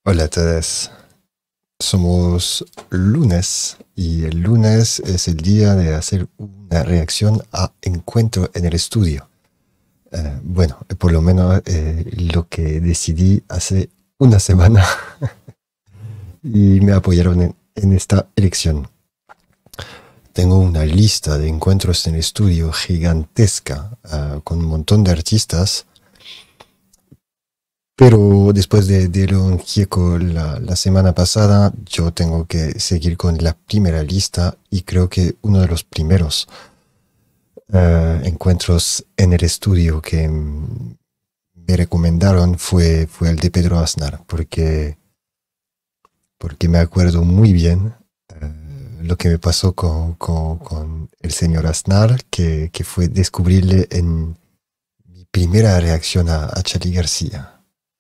Hola a todos. Somos lunes y el lunes es el día de hacer una reacción a Encuentro en el Estudio. Bueno, por lo menos lo que decidí hace una semana y me apoyaron en esta elección. Tengo una lista de encuentros en el estudio gigantesca con un montón de artistas. Pero después de León Gieco la semana pasada, yo tengo que seguir con la primera lista y creo que uno de los primeros encuentros en el estudio que me recomendaron fue el de Pedro Aznar, porque me acuerdo muy bien lo que me pasó con el señor Aznar, que fue descubrirle en mi primera reacción a Charly García.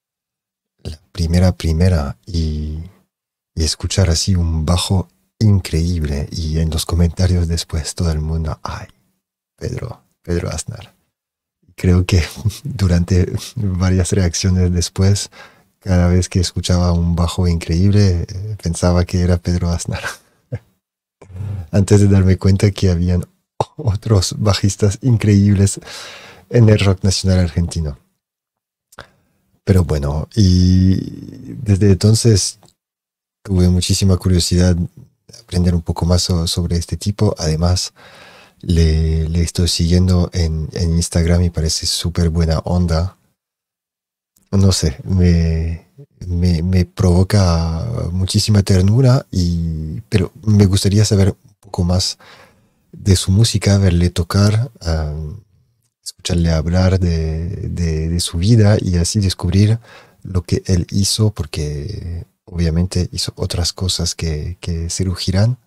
La primera y escuchar así un bajo increíble y en los comentarios después todo el mundo, ay, Pedro Aznar. Creo que durante varias reacciones después, cada vez que escuchaba un bajo increíble, pensaba que era Pedro Aznar. Antes de darme cuenta que habían otros bajistas increíbles en el rock nacional argentino. Pero bueno, y desde entonces tuve muchísima curiosidad de aprender un poco más sobre este tipo. Además, le estoy siguiendo en Instagram y parece súper buena onda. No sé, me provoca muchísima ternura, pero me gustaría saber un poco más de su música, verle tocar, escucharle hablar de su vida y así descubrir lo que él hizo, porque obviamente hizo otras cosas que Serú Girán,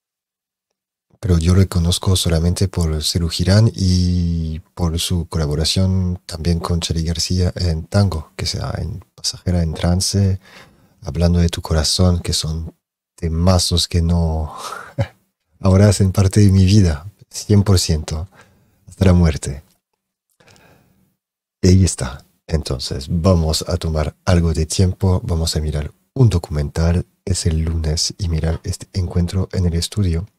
pero yo lo conozco solamente por Serú Girán y por su colaboración también con Charly García en tango, que sea en Pasajera en Trance, Hablando de tu corazón, que son temazos que no ahora hacen parte de mi vida 100% hasta la muerte. Y ahí está. Entonces, vamos a tomar algo de tiempo, vamos a mirar un documental, es el lunes, y mirar este encuentro en el estudio.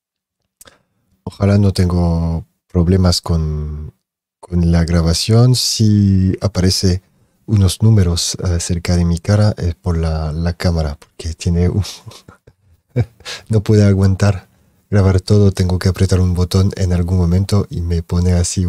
Ojalá no tengo problemas con la grabación. Si aparece unos números cerca de mi cara es por la cámara, porque tiene no puede aguantar grabar todo, tengo que apretar un botón en algún momento y me pone así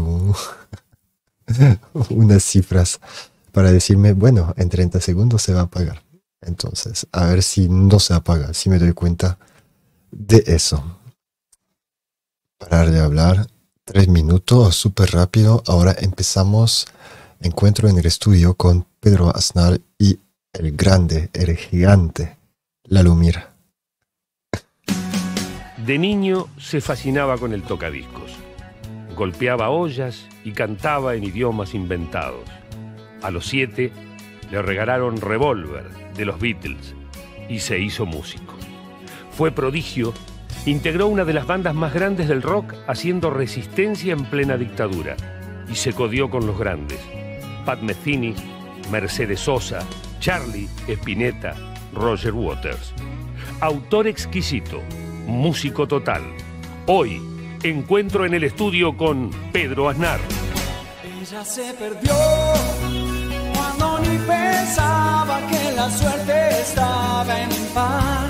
unas cifras para decirme, bueno, en 30 segundos se va a apagar. Entonces, a ver si no se apaga, si me doy cuenta de eso. Parar de hablar, 3 minutos, súper rápido. Ahora empezamos Encuentro en el Estudio con Pedro Aznar y el grande, el gigante, Lalo Mir. De niño se fascinaba con el tocadiscos. Golpeaba ollas y cantaba en idiomas inventados. A los 7 le regalaron Revolver de los Beatles y se hizo músico. Fue prodigio, integró una de las bandas más grandes del rock haciendo resistencia en plena dictadura y se codió con los grandes. Pat Metheny, Mercedes Sosa, Charlie, Spinetta, Roger Waters. Autor exquisito, músico total. Hoy, Encuentro en el Estudio con Pedro Aznar. Ella se perdió cuando ni pensaba que la suerte estaba en paz.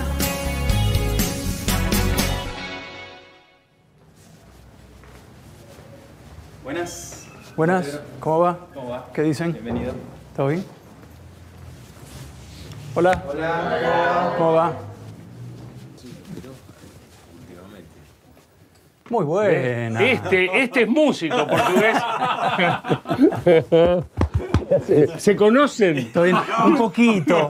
Buenas. Buenas, ¿cómo va? ¿Cómo va? ¿Qué dicen? Bienvenido. ¿Todo bien? Hola. Hola. ¿Cómo va? Muy buena. Este es músico portugués. ¿Se conocen? ¿Todo bien? Un poquito.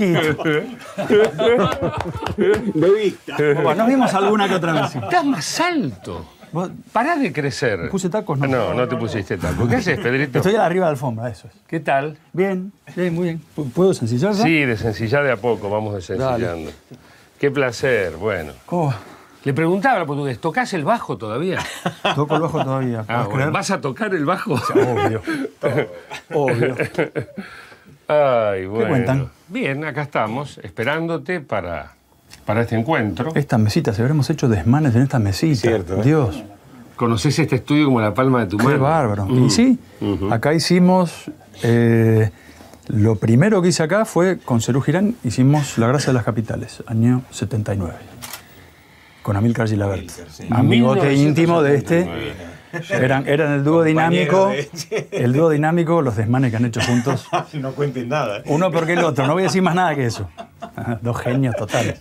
De vista. Bueno, nos vimos alguna que otra vez. Estás más alto. ¿Vos Pará de crecer. ¿Me puse tacos? No. No te pusiste tacos. ¿Qué haces, Pedrito? Estoy arriba de la alfombra, eso es. ¿Qué tal? Bien, muy bien. ¿Puedo sencillar ya? Sí, desencillar de a poco, vamos desencillando. Qué placer, bueno. ¿Cómo va? Le preguntaba al portugués, ¿tocás el bajo todavía? Toco el bajo todavía. Ah, ¿Puedes bueno, creer? ¿vas a tocar el bajo? Obvio. Obvio. Ay, bueno. ¿Qué cuentan? Bien, acá estamos, esperándote para este encuentro. Estas mesitas, habremos hecho desmanes en estas mesitas. Cierto, ¿eh? Dios, ¿Conoces este estudio como la palma de tu qué mano? bárbaro. Y sí, acá hicimos... lo primero que hice acá fue, con Serú Girán, hicimos La Gracia de las Capitales, año 79. Con Amílcar Gilabert. Amigote íntimo de este. Eran el dúo dinámico. El dúo dinámico, los desmanes que han hecho juntos. No cuenten nada. Uno peor que el otro, no voy a decir más nada que eso. Dos genios totales.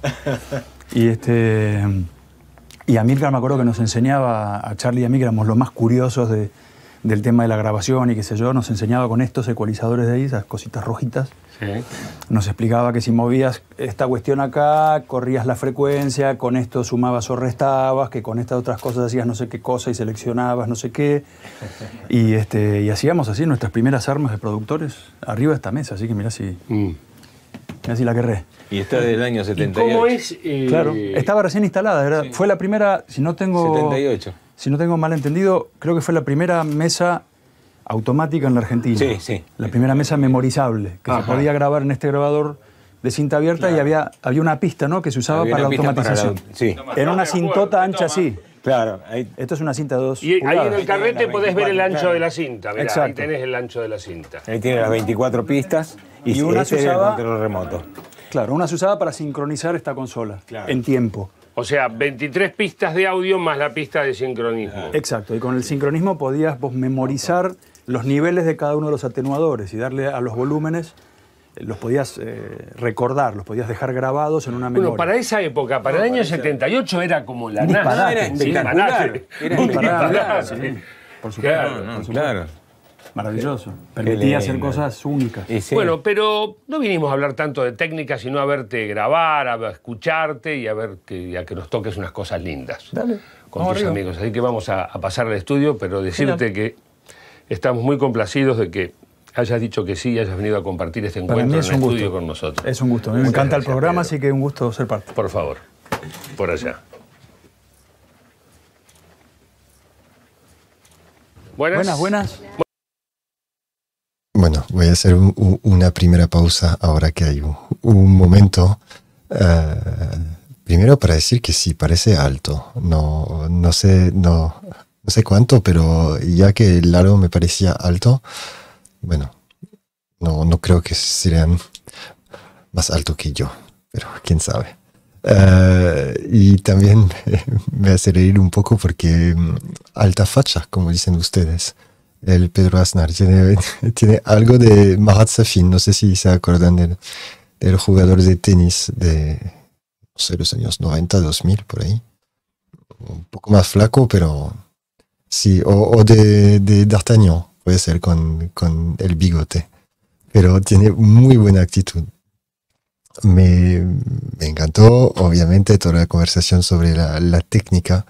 Y Amílcar, me acuerdo que nos enseñaba, a Charlie y a mí, que éramos los más curiosos del tema de la grabación y qué sé yo, nos enseñaba con estos ecualizadores de ahí, esas cositas rojitas. Sí. Nos explicaba que si movías esta cuestión acá, corrías la frecuencia, con esto sumabas o restabas, que con estas otras cosas hacías no sé qué cosa y seleccionabas no sé qué. Y hacíamos así nuestras primeras armas de productores arriba de esta mesa, así que mirá si la querré. Y está del año ¿Y 78. cómo es? Claro, estaba recién instalada, fue la primera, si no tengo 78. mal entendido, creo que fue la primera mesa automática en la Argentina. Sí, sí. La primera mesa memorizable, que se podía grabar en este grabador de cinta abierta y había una pista, ¿no?, que se usaba Había para la una pista automatización. sí. Era una cintota ancha así. Claro. Ahí, Esto es una cinta de 2 Y ahí pulgadas. en el carrete la podés ver el 24, ancho de la cinta. Mirá, ahí Exacto. tenés el ancho de la cinta. ahí tiene las 24 pistas y, Y una este se es el usaba- control remoto. Claro, una se usaba para sincronizar esta consola en tiempo. O sea, 23 pistas de audio más la pista de sincronismo. Exacto, y con el sincronismo podías vos memorizar los niveles de cada uno de los atenuadores y darle a los volúmenes, los podías recordar, los podías dejar grabados en una memoria. Bueno, para esa época, para el año 78 era como la Disparate. nada. Era espectacular. Era Un espectacular. disparate. Sí, por supuesto. Claro. Claro. Maravilloso. Permitía hacer lindo. cosas únicas. Y sí. Bueno, pero no vinimos a hablar tanto de técnica, sino a verte grabar, a escucharte y a que nos toques unas cosas lindas. Dale, Con vamos tus arriba. amigos. Así que vamos a pasar al estudio, pero decirte que estamos muy complacidos de que hayas dicho que sí y hayas venido a compartir este Para mí encuentro es en el un estudio gusto. con nosotros. Es un gusto. A mí me Muchas encanta el gracias, programa, Pedro. así que un gusto ser parte. Por favor, por allá. Buenas. Buenas. Bueno, voy a hacer una primera pausa ahora que hay un momento. Primero para decir que sí, parece alto. No sé cuánto, pero ya que el largo me parecía alto, bueno, no creo que serían más alto que yo, pero quién sabe. Y también me hace reír un poco porque alta facha, como dicen ustedes. El Pedro Aznar tiene algo de Marat Safin. No sé si se acuerdan del jugador de tenis de, no sé, los años 90, 2000, por ahí. Un poco más flaco, pero sí. O de D'Artagnan, puede ser, con el bigote. Pero tiene muy buena actitud. Me encantó, obviamente, toda la conversación sobre la técnica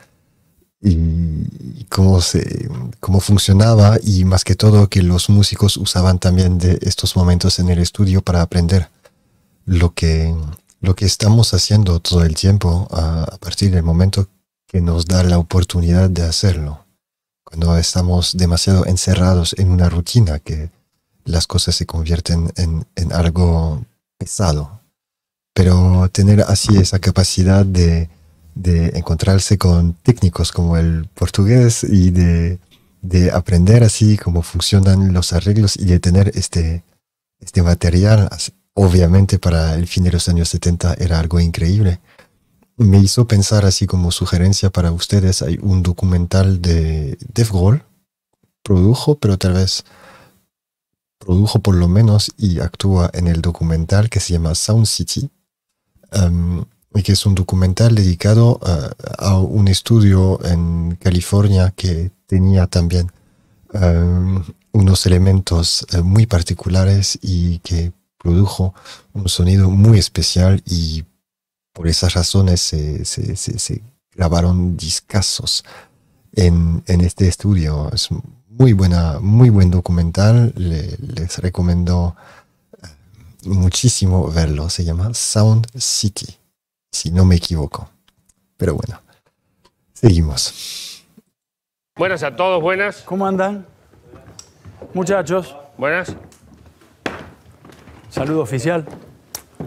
y cómo funcionaba, y más que todo que los músicos usaban también de estos momentos en el estudio para aprender lo que estamos haciendo todo el tiempo a partir del momento que nos da la oportunidad de hacerlo. Cuando estamos demasiado encerrados en una rutina, que las cosas se convierten en algo pesado. Pero tener así esa capacidad de encontrarse con técnicos como el portugués y de aprender así cómo funcionan los arreglos y de tener este material, obviamente para el fin de los años 70 era algo increíble. Me hizo pensar, así como sugerencia para ustedes, hay un documental de Dave Grohl, pero tal vez produjo por lo menos y actúa en el documental, que se llama Sound City. Y que es un documental dedicado a un estudio en California que tenía también unos elementos muy particulares y que produjo un sonido muy especial, y por esas razones se grabaron discazos en este estudio. Es muy buen documental, les recomiendo muchísimo verlo. Se llama Sound City, si no me equivoco. Pero bueno, seguimos. Buenas a todos, buenas. ¿Cómo andan? Muchachos, Buenas. saludo oficial.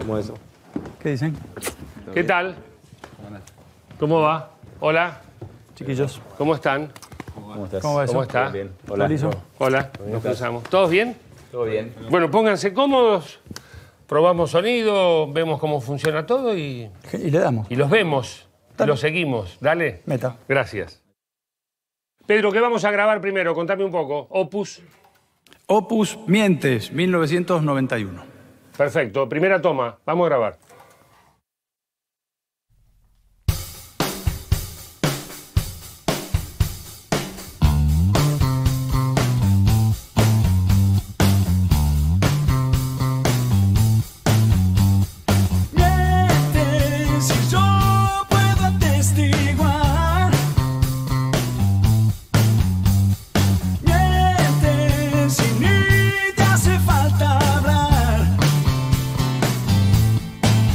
¿Cómo eso? ¿Qué dicen, ¿Qué tal? ¿Cómo va? Hola, chiquillos? ¿cómo están? ¿Cómo estás? ¿Cómo va eso? ¿Cómo está? Bien. Hola. Liso? Hola, nos cruzamos. ¿Todos bien? ¿Todo bien? Bueno, pónganse cómodos, probamos sonido, vemos cómo funciona todo y Y le damos. los vemos, y Dale. los seguimos. Dale. Meta. Gracias. Pedro, ¿qué vamos a grabar primero? Contame un poco. Opus. Opus Mientes, 1991. Perfecto. Primera toma. Vamos a grabar. Mientes y yo puedo atestiguar. Mientes y ni te hace falta hablar.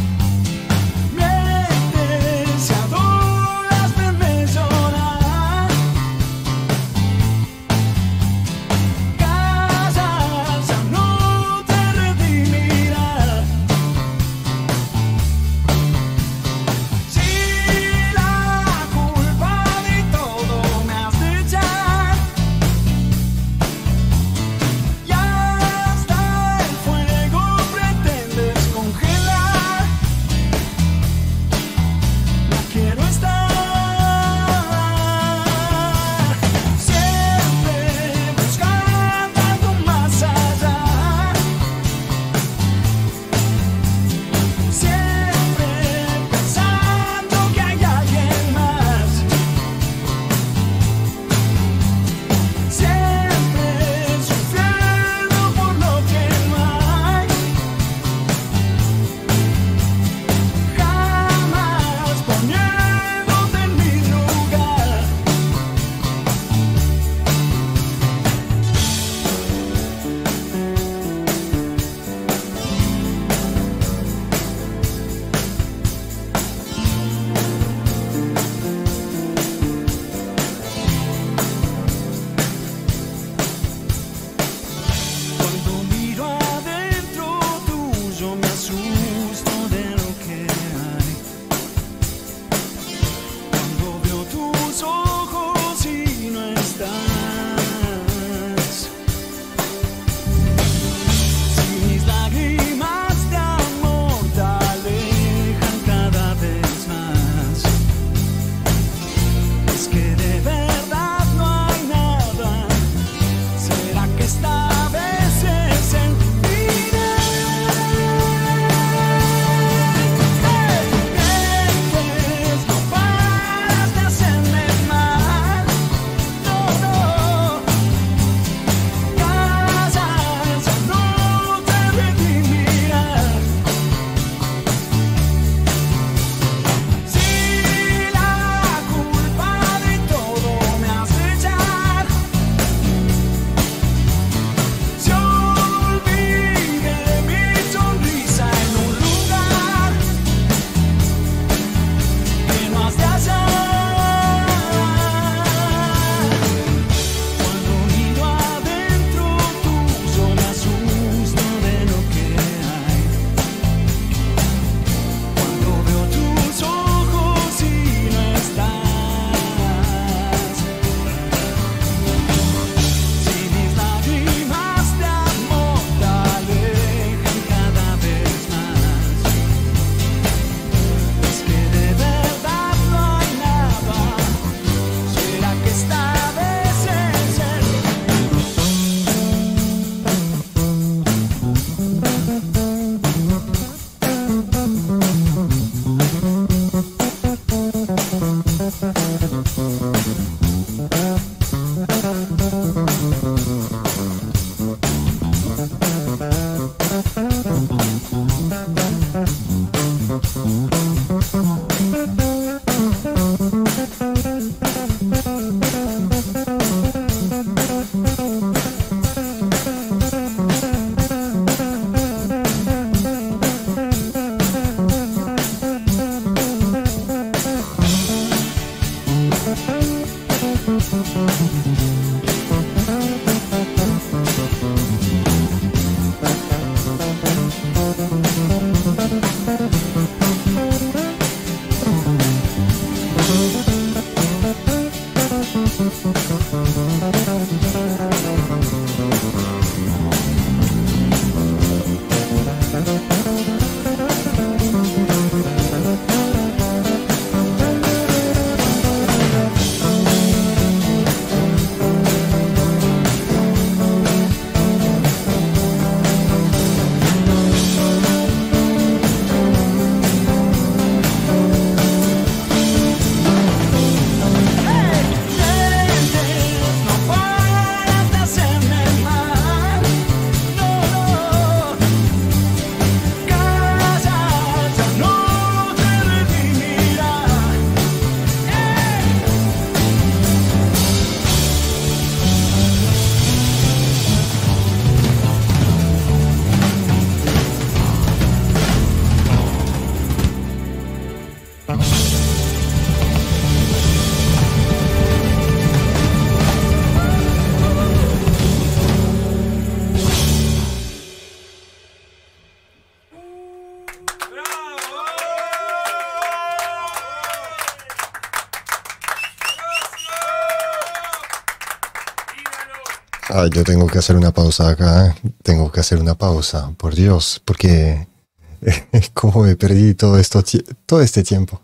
Yo tengo que hacer una pausa acá, ¿eh? Tengo que hacer una pausa, por Dios, porque como me perdí todo este tiempo.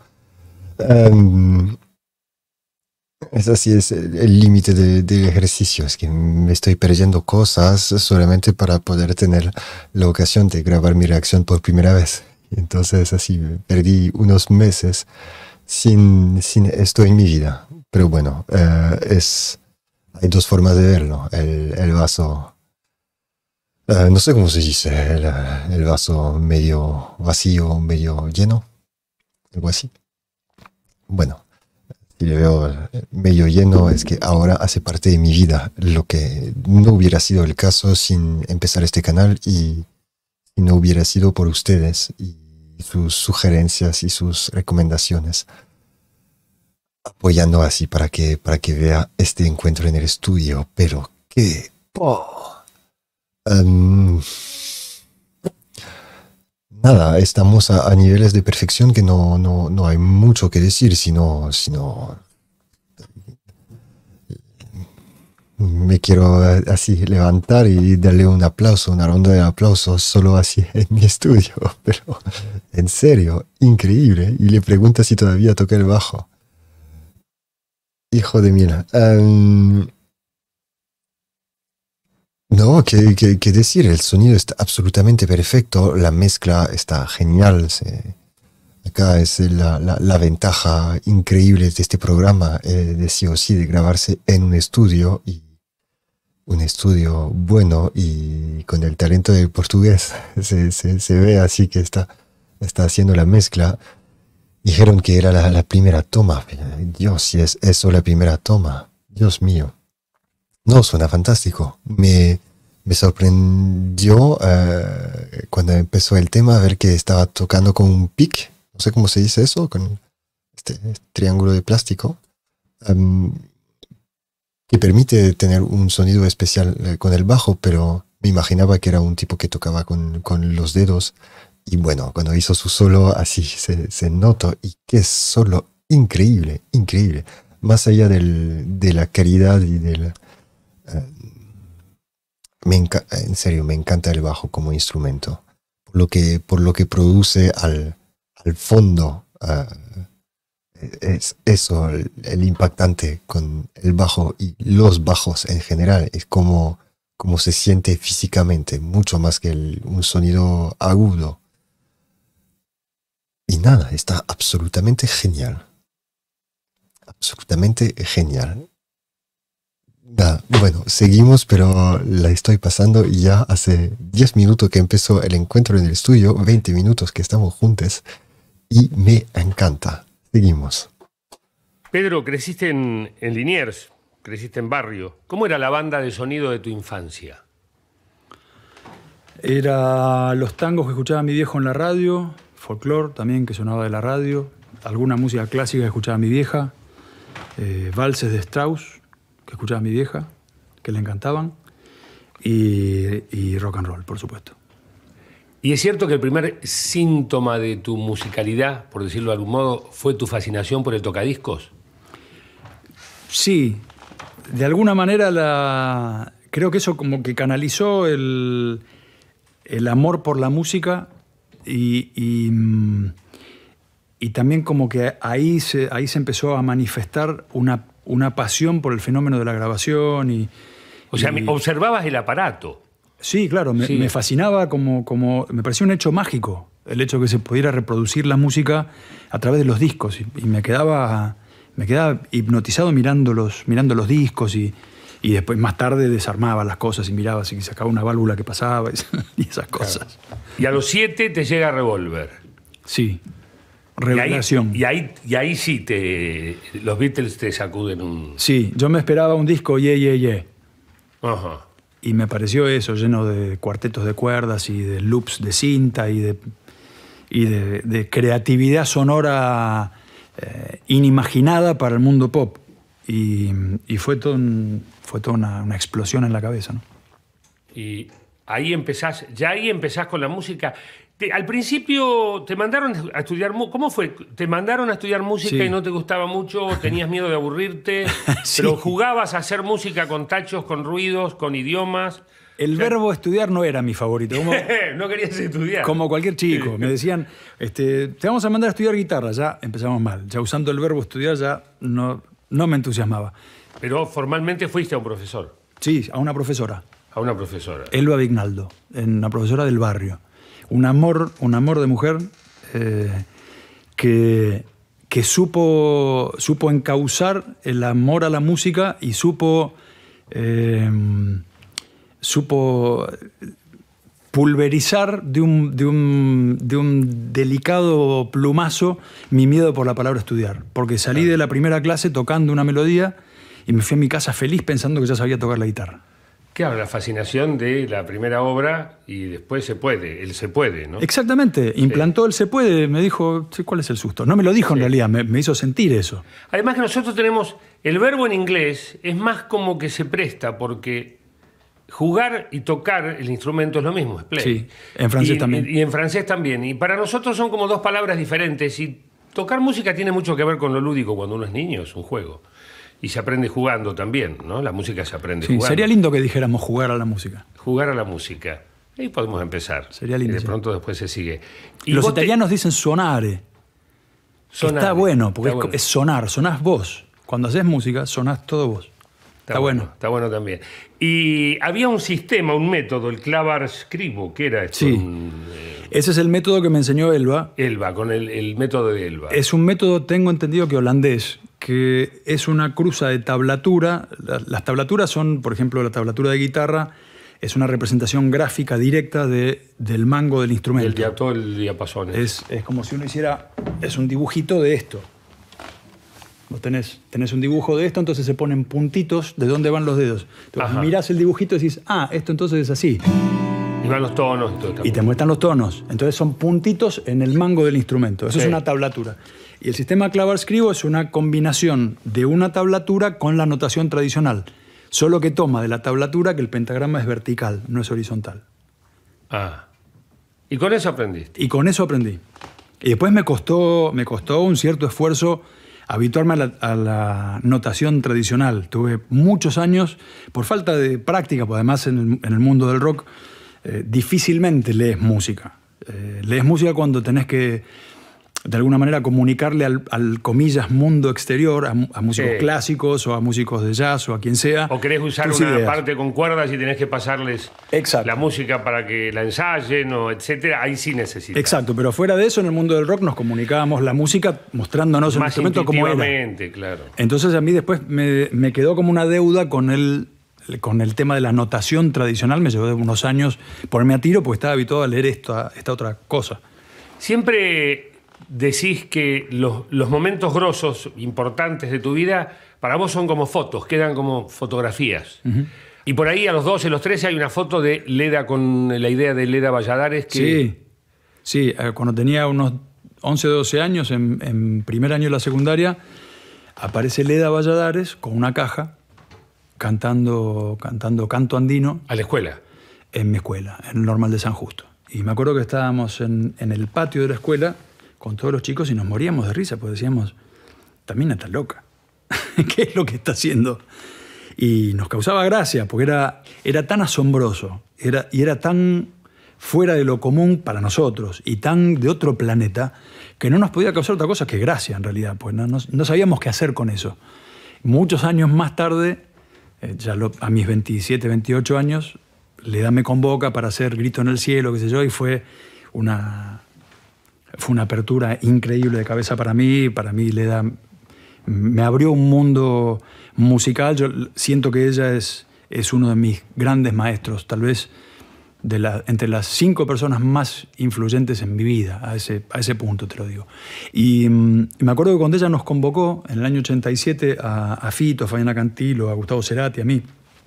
Es así, es el límite del ejercicio, es que me estoy perdiendo cosas solamente para poder tener la ocasión de grabar mi reacción por primera vez. Entonces así, perdí unos meses sin esto en mi vida. Pero bueno, hay dos formas de verlo. El vaso, no sé cómo se dice, el vaso medio vacío, medio lleno, algo así. Bueno, si le veo medio lleno, es que ahora hace parte de mi vida, lo que no hubiera sido el caso sin empezar este canal y no hubiera sido por ustedes y sus sugerencias y sus recomendaciones, apoyando así para que vea este encuentro en el estudio. Pero qué nada, estamos a niveles de perfección que no hay mucho que decir, sino me quiero así levantar y darle un aplauso, una ronda de aplausos solo así en mi estudio. Pero en serio, increíble. Y le pregunta si todavía toca el bajo. Hijo de mil. No, ¿qué decir? El sonido está absolutamente perfecto, la mezcla está genial. Acá es la ventaja increíble de este programa, de sí o sí, de grabarse en un estudio, y un estudio bueno y con el talento del portugués. Se ve así que está haciendo la mezcla. Dijeron que era la primera toma. Dios, si es eso la primera toma. Dios mío. No, suena fantástico. Me sorprendió cuando empezó el tema ver que estaba tocando con un pick. No sé cómo se dice eso, con este triángulo de plástico. Que permite tener un sonido especial con el bajo, pero me imaginaba que era un tipo que tocaba con los dedos. Y bueno, cuando hizo su solo, así se notó. Y qué solo increíble, increíble. Más allá de la calidad y del... en serio, me encanta el bajo como instrumento. Por lo que produce al fondo. Es eso, el impactante con el bajo y los bajos en general. Es como se siente físicamente, mucho más que un sonido agudo. Y nada, está absolutamente genial. Absolutamente genial. Nada, bueno, seguimos, pero la estoy pasando y ya hace 10 minutos que empezó el encuentro en el estudio, 20 minutos que estamos juntos y me encanta. Seguimos. Pedro, creciste en Liniers, creciste en barrio. ¿Cómo era la banda de sonido de tu infancia? Era los tangos que escuchaba mi viejo en la radio, folclore también que sonaba de la radio, alguna música clásica que escuchaba mi vieja, valses de Strauss que escuchaba mi vieja, que le encantaban, y rock and roll, por supuesto. ¿Y es cierto que el primer síntoma de tu musicalidad, por decirlo de algún modo, fue tu fascinación por el tocadiscos? Sí, de alguna manera creo que eso como que canalizó el amor por la música y también como que ahí se empezó a manifestar una pasión por el fenómeno de la grabación. O sea, observabas el aparato. Sí, claro, me fascinaba como me parecía un hecho mágico el hecho de que se pudiera reproducir la música a través de los discos y me quedaba hipnotizado mirando los discos y después más tarde desarmaba las cosas y miraba si sacaba una válvula que pasaba y esas cosas. Claro. Y a los 7 te llega Revolver. Sí, revelación. Y ahí sí los Beatles te sacuden un... Sí, yo me esperaba un disco yeah. Ajá. Y me pareció eso, lleno de cuartetos de cuerdas y de loops de cinta y de creatividad sonora inimaginada para el mundo pop. Y fue toda una explosión en la cabeza, ¿no? Y ahí empezás con la música. Al principio te mandaron a estudiar, ¿cómo fue? ¿Te mandaron a estudiar música Sí. y no te gustaba mucho? ¿Tenías miedo de aburrirte? Sí. ¿Pero jugabas a hacer música con tachos, con ruidos, con idiomas? El verbo estudiar no era mi favorito. No querías estudiar. Como cualquier chico. Me decían, te vamos a mandar a estudiar guitarra. Ya empezamos mal. Ya usando el verbo estudiar ya no me entusiasmaba. Pero formalmente fuiste a un profesor, Sí, a una profesora. a una profesora. Elba Vignaldo, una profesora del barrio. Un amor de mujer que supo encauzar el amor a la música y supo pulverizar de un delicado plumazo mi miedo por la palabra estudiar. Porque salí de la primera clase tocando una melodía y me fui a mi casa feliz pensando que ya sabía tocar la guitarra. Claro, la fascinación de la primera obra y después el se puede, ¿no? Exactamente, implantó el se puede, me dijo, sí, ¿cuál es el susto? No me lo dijo en realidad, me hizo sentir eso. Además que nosotros tenemos, el verbo en inglés es más como que se presta porque jugar y tocar el instrumento es lo mismo, es play. Sí, en francés también. Y en francés también. Y para nosotros son como dos palabras diferentes y tocar música tiene mucho que ver con lo lúdico cuando uno es niño, es un juego. Y se aprende jugando también, ¿no? La música se aprende Sí, jugando. sería lindo que dijéramos jugar a la música. Jugar a la música. Ahí podemos empezar. Sería lindo, Y de sí. pronto después se sigue. Y Los vos italianos dicen sonare. sonare. Está bueno, porque Está bueno. es sonar, sonás vos. Cuando haces música, sonás todo vos. Está bueno. Está bueno también. Y había un sistema, un método, el clavar scribo, ¿qué era esto? Sí. Ese es el método que me enseñó Elba. Elba, con el método de Elba. Es un método, tengo entendido que holandés, que es una cruza de tablatura. Las tablaturas son, por ejemplo, la tablatura de guitarra es una representación gráfica directa del mango del instrumento. Todo el diapasón. Es como si uno hiciera, es un dibujito de esto. Vos tenés un dibujo de esto, entonces se ponen puntitos de dónde van los dedos. Entonces Ajá. mirás el dibujito y decís, esto entonces es así. Y van los tonos y todo. Y te también. muestran los tonos. Entonces son puntitos en el mango del instrumento. Eso Sí. es una tablatura. Y el sistema clavar-scribo es una combinación de una tablatura con la notación tradicional. Solo que toma de la tablatura que el pentagrama es vertical, no es horizontal. Y con eso aprendiste. Y con eso aprendí. Y después me costó un cierto esfuerzo habituarme a la notación tradicional. Tuve muchos años, por falta de práctica, porque además en el mundo del rock difícilmente lees música. Lees música cuando tenés que, de alguna manera, comunicarle al comillas, mundo exterior, a músicos Sí. clásicos o a músicos de jazz o a quien sea. O querés usar tus una ideas. parte con cuerdas y tenés que pasarles Exacto. la música para que la ensayen, o etcétera. Ahí sí necesitas. Exacto, pero fuera de eso, en el mundo del rock nos comunicábamos la música mostrándonos el Más instrumento como era. intuitivamente, claro. Entonces a mí después me quedó como una deuda con el tema de la notación tradicional. Me llevó de unos años ponerme a tiro porque estaba habituado a leer esta otra cosa. Siempre decís que los momentos grosos, importantes de tu vida, para vos son como fotos, quedan como fotografías. Y por ahí a los 12, los 13 hay una foto de Leda con la idea de Leda Valladares que... Sí, cuando tenía unos 11 o 12 años, en primer año de la secundaria, aparece Leda Valladares con una caja cantando canto andino A la escuela. en mi escuela, en el Normal de San Justo. Y me acuerdo que estábamos en el patio de la escuela con todos los chicos y nos moríamos de risa, porque decíamos, también está loca. ¿Qué es lo que está haciendo? Y nos causaba gracia, porque era tan asombroso, era tan fuera de lo común para nosotros y tan de otro planeta, que no nos podía causar otra cosa que gracia, en realidad, pues no sabíamos qué hacer con eso. Muchos años más tarde, a mis 27, 28 años, Leda me convoca para hacer Grito en el Cielo, qué sé yo, y fue una apertura increíble de cabeza para mí. Para mí, Leda me abrió un mundo musical. Yo siento que ella es uno de mis grandes maestros, tal vez entre las 5 personas más influyentes en mi vida, a ese punto te lo digo. Y me acuerdo que cuando ella nos convocó, en el año 87, a Fito, a Fabiana Cantilo, a Gustavo Cerati, a mí,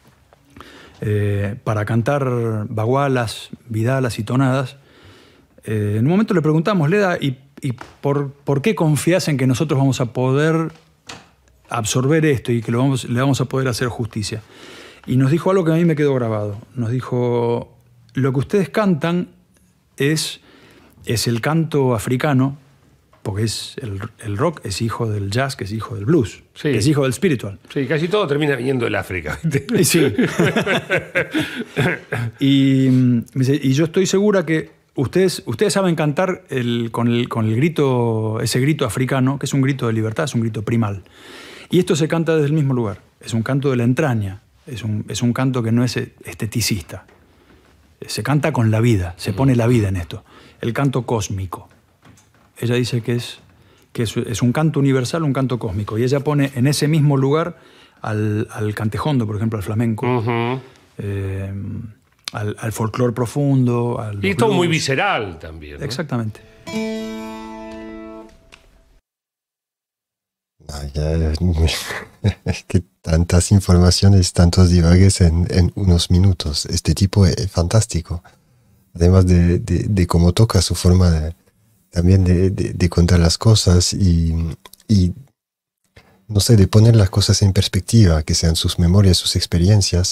para cantar bagualas, vidalas y tonadas, en un momento le preguntamos, Leda, ¿y por qué confías en que nosotros vamos a poder absorber esto y que le vamos a poder hacer justicia? Y nos dijo algo que a mí me quedó grabado. Nos dijo, lo que ustedes cantan es el canto africano, porque el rock es hijo del jazz, que es hijo del blues, Sí. que es hijo del spiritual. Sí, casi todo termina viniendo del África. Y sí. y yo estoy segura que ustedes saben cantar con el grito, ese grito africano, que es un grito de libertad, es un grito primal. Y esto se canta desde el mismo lugar. Es un canto de la entraña. Es un canto que no es esteticista. Se canta con la vida, se pone la vida en esto. El canto cósmico. Ella dice que es un canto universal, un canto cósmico. Y ella pone en ese mismo lugar al cantejondo, por ejemplo, al flamenco, al folclore profundo. Y todo muy visceral también, ¿no? Exactamente. Es que tantas informaciones, tantos divagues en unos minutos. Este tipo es fantástico. Además de cómo toca, su forma también de contar las cosas y, no sé, de poner las cosas en perspectiva, que sean sus memorias, sus experiencias.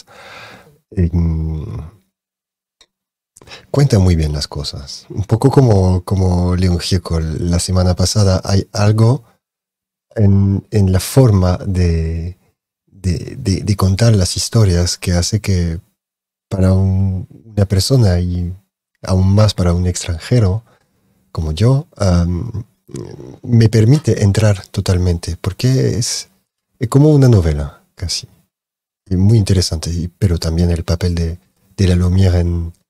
Cuenta muy bien las cosas. Un poco como León Gieco la semana pasada. Hay algo en la forma de contar las historias que hace que para una persona y aún más para un extranjero como yo, me permite entrar totalmente, porque es como una novela casi. Y muy interesante, pero también el papel de la Lumière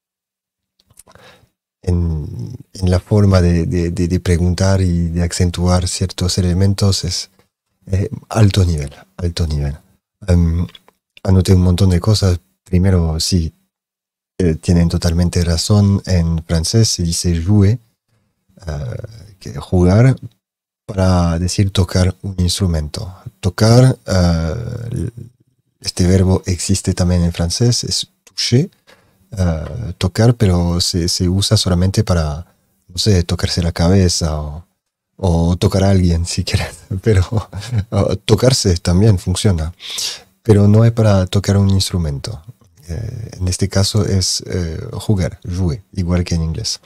en la forma de preguntar y de acentuar ciertos elementos es alto nivel, alto nivel. Anoté un montón de cosas. Primero, sí, tienen totalmente razón. En francés se dice jouer, que jugar, para decir tocar un instrumento. Tocar, este verbo existe también en francés, es toucher. Tocar, pero se usa solamente para, no sé, tocarse la cabeza o tocar a alguien si quieres, pero tocarse también funciona, pero no es para tocar un instrumento. En este caso es jugar, jouer, igual que en inglés.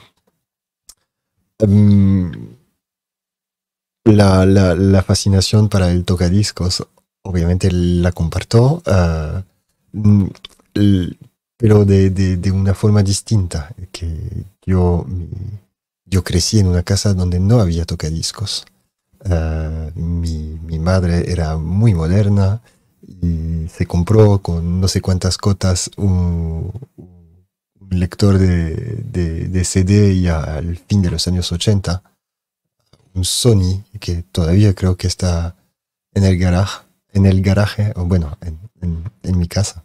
La fascinación para el tocadiscos obviamente la comparto, pero de una forma distinta. Que yo crecí en una casa donde no había tocadiscos. Mi madre era muy moderna y se compró con no sé cuántas cotas un lector de CD y al fin de los años 80, un Sony que todavía creo que está en el garaje, o bueno, en mi casa.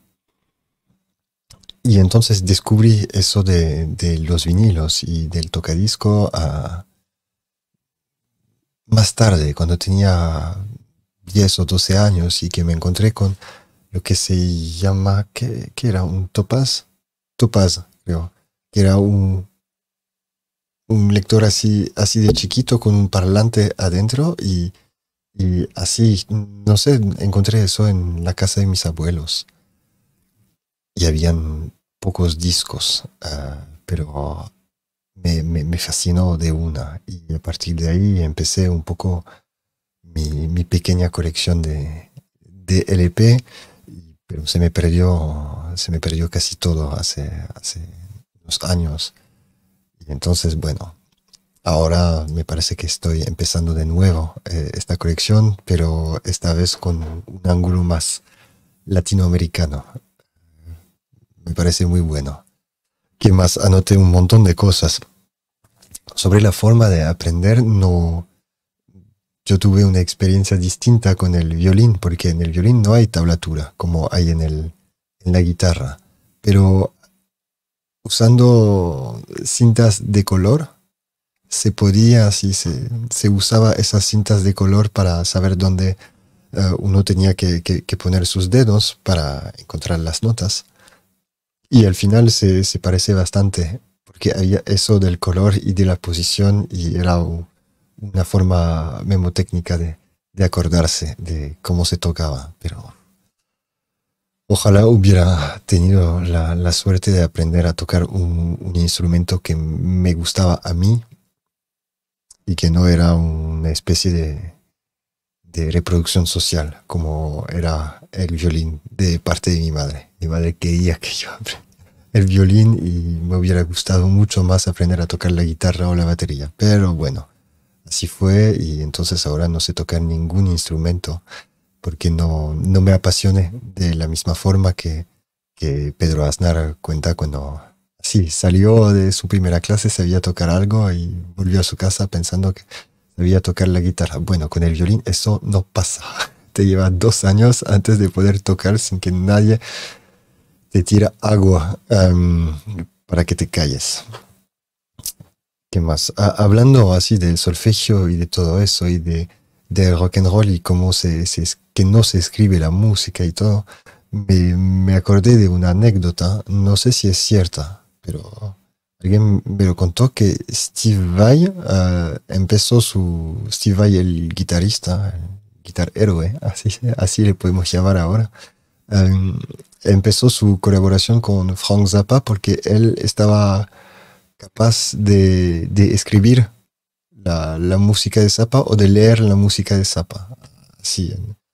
Y entonces descubrí eso de los vinilos y del tocadisco más tarde, cuando tenía 10 o 12 años, y que me encontré con lo que se llama, ¿qué era? ¿Un topaz? Topaz, creo. Que era un lector así de chiquito con un parlante adentro y así, no sé, encontré eso en la casa de mis abuelos. Y habían pocos discos, pero me fascinó de una. Y a partir de ahí empecé un poco mi pequeña colección de LP, pero se me perdió casi todo hace unos años. Y entonces, bueno, ahora me parece que estoy empezando de nuevo esta colección, pero esta vez con un ángulo más latinoamericano. Me parece muy bueno. ¿Qué más? Anoté un montón de cosas. Sobre la forma de aprender, yo tuve una experiencia distinta con el violín, porque en el violín no hay tablatura, como hay en la guitarra. Pero usando cintas de color, se podía, así se usaba esas cintas de color para saber dónde uno tenía que poner sus dedos para encontrar las notas. Y al final se parece bastante, porque había eso del color y de la posición, y era una forma memotécnica de acordarse de cómo se tocaba. Pero Ojalá hubiera tenido la suerte de aprender a tocar un instrumento que me gustaba a mí y que no era una especie de reproducción social, como era el violín de parte de mi madre. Mi madre quería que yo aprendiera el violín y me hubiera gustado mucho más aprender a tocar la guitarra o la batería. Pero bueno, así fue y entonces ahora no sé tocar ningún instrumento porque no me apasioné de la misma forma que Pedro Aznar cuenta cuando sí, salió de su primera clase, sabía tocar algo y volvió a su casa pensando que sabía tocar la guitarra. Bueno, con el violín eso no pasa. Te lleva 2 años antes de poder tocar sin que nadie te tire agua para que te calles. ¿Qué más? Hablando así del solfegio y de todo eso y de rock and roll y cómo que no se escribe la música y todo, me acordé de una anécdota, no sé si es cierta, pero alguien me lo contó que Steve Vai Steve Vai, el guitarrista, el guitar héroe, así le podemos llamar ahora, empezó su colaboración con Frank Zappa porque él estaba capaz de escribir la música de Zappa o de leer la música de Zappa. Así,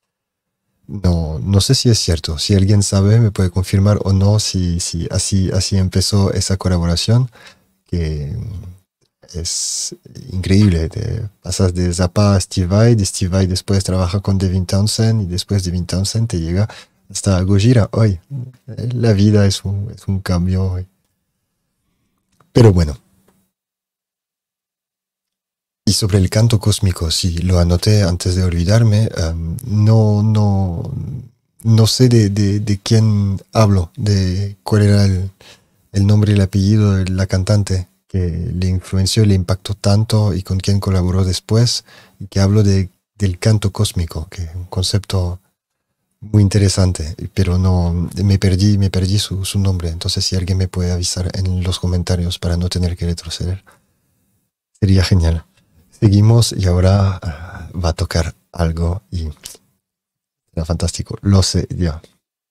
no sé si es cierto. Si alguien sabe, me puede confirmar o no si así empezó esa colaboración, que es increíble. Pasas de Zappa a Steve Vai, de Steve Vai después trabaja con Devin Townsend y después Devin Townsend te llega hasta Gojira. Hoy la vida es un cambio hoy. Pero bueno. Y sobre el canto cósmico, sí, lo anoté antes de olvidarme. No sé de quién hablo, de cuál era el nombre y el apellido de la cantante que le influenció y le impactó tanto y con quién colaboró después. Y que hablo del canto cósmico, que es un concepto muy interesante, pero no me perdí su nombre. Entonces, si alguien me puede avisar en los comentarios para no tener que retroceder, sería genial. Seguimos y ahora va a tocar algo y será fantástico. Lo sé ya.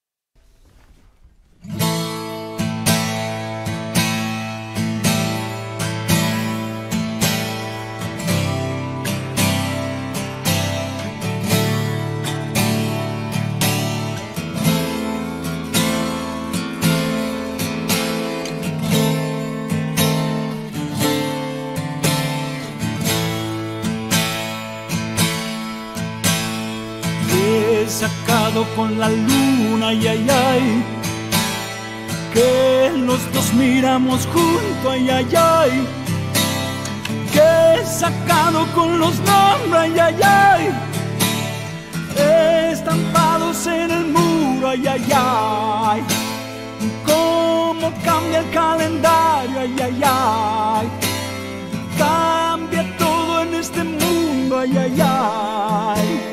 Sacado con la luna, ay, ay, ay, que los dos miramos juntos, ay, ay, ay, que sacado con los nombres, ay, ay, ay, estampados en el muro, ay, ay, ay, cómo cambia el calendario, ay, ay, ay, cambia todo en este mundo, ay, ay, ay.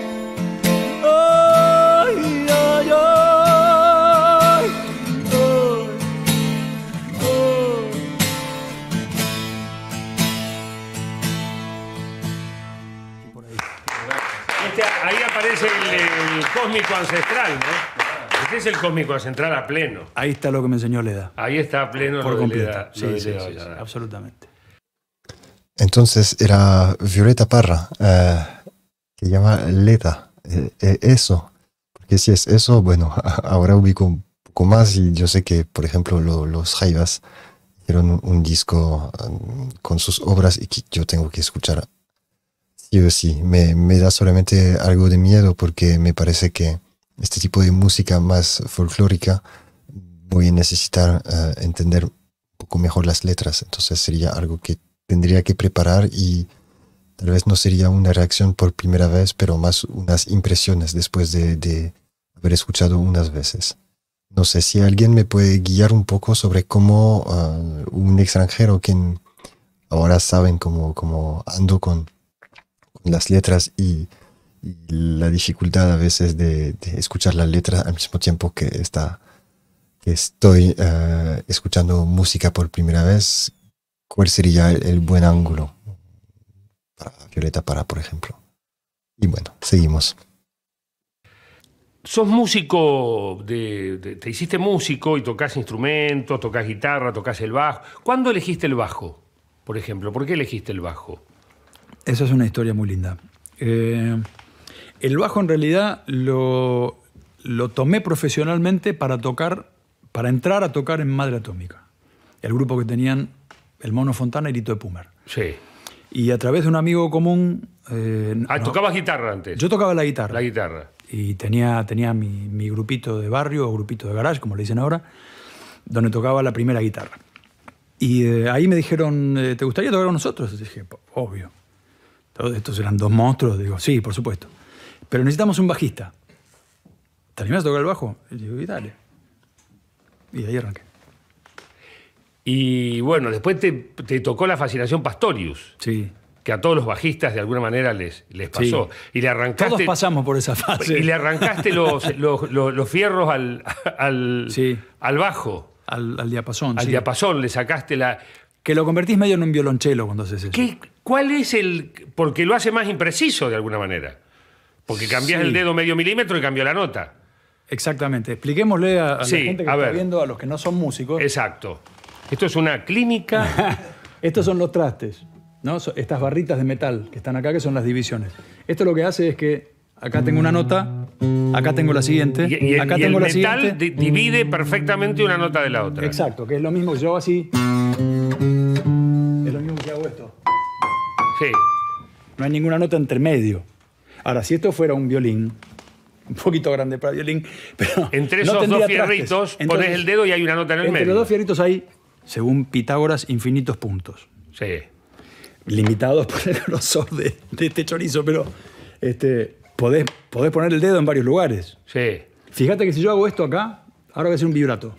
Ahí aparece el cósmico ancestral, ¿no? Este es el cósmico ancestral a pleno. Ahí está lo que me enseñó Leda. Ahí está a pleno por lo completo. Leda, Sí, lo de sí, Leda sí, Valladares. absolutamente. Entonces era Violeta Parra, que llama Leda. Eso. Porque si es eso, bueno, ahora ubico un poco más y yo sé que, por ejemplo, los Jaivas hicieron un disco con sus obras y que yo tengo que escuchar. Sí o sí, me da solamente algo de miedo porque me parece que este tipo de música más folclórica voy a necesitar entender un poco mejor las letras. Entonces sería algo que tendría que preparar y tal vez no sería una reacción por primera vez, pero más unas impresiones después de haber escuchado unas veces. No sé si alguien me puede guiar un poco sobre cómo un extranjero que ahora saben cómo ando con las letras y la dificultad a veces de escuchar la letra al mismo tiempo que estoy escuchando música por primera vez. ¿Cuál sería el buen ángulo para Violeta Parra, por ejemplo? Y bueno, seguimos. sos músico, te hiciste músico y tocás instrumentos, tocás guitarra, tocás el bajo. ¿Cuándo elegiste el bajo, por ejemplo? ¿Por qué elegiste el bajo? Esa es una historia muy linda. El bajo en realidad lo tomé profesionalmente para entrar a tocar en Madre Atómica, el grupo que tenían el Mono Fontana y Lito de Pumer. Sí. Y a través de un amigo común... ¿Tocabas guitarra antes? Yo tocaba la guitarra. La guitarra. Y tenía mi grupito de barrio o grupito de garage, como le dicen ahora, donde tocaba la primera guitarra. Y ahí me dijeron, ¿te gustaría tocar con nosotros? Y dije, obvio. Todos estos eran dos monstruos. Digo, sí, por supuesto. Pero necesitamos un bajista. ¿Te animás a tocar el bajo? Y digo, y dale. Y ahí arranqué. Y bueno, después te tocó la fascinación Pastorius. Sí. Que a todos los bajistas de alguna manera les pasó. Sí. Y le arrancaste... Todos pasamos por esa fase. Y le arrancaste los fierros al bajo. Al diapasón, Al diapasón, le sacaste la... Que lo convertís medio en un violonchelo cuando haces eso. ¿Cuál es el...? Porque lo hace más impreciso de alguna manera. Porque cambiás el dedo medio milímetro y cambió la nota. Exactamente. Expliquémosle a la gente que está viendo, a los que no son músicos. Exacto. Esto es una clínica... Estos son los trastes, ¿no? Estas barritas de metal que están acá, que son las divisiones. Esto lo que hace es que acá tengo una nota, acá tengo la siguiente, acá tengo la siguiente. El metal divide perfectamente una nota de la otra. Exacto, que es lo mismo que yo hago así. Es lo mismo que hago esto. Sí. No hay ninguna nota entre medio. Ahora, si esto fuera un violín, un poquito grande para violín, pero entre esos dos fierritos pones el dedo y hay una nota en el medio. Entre los dos fierritos hay, según Pitágoras, infinitos puntos. Sí. Limitados por el grosor de este chorizo, pero podés poner el dedo en varios lugares. Sí. Fíjate que si yo hago esto acá, ahora voy a hacer un vibrato.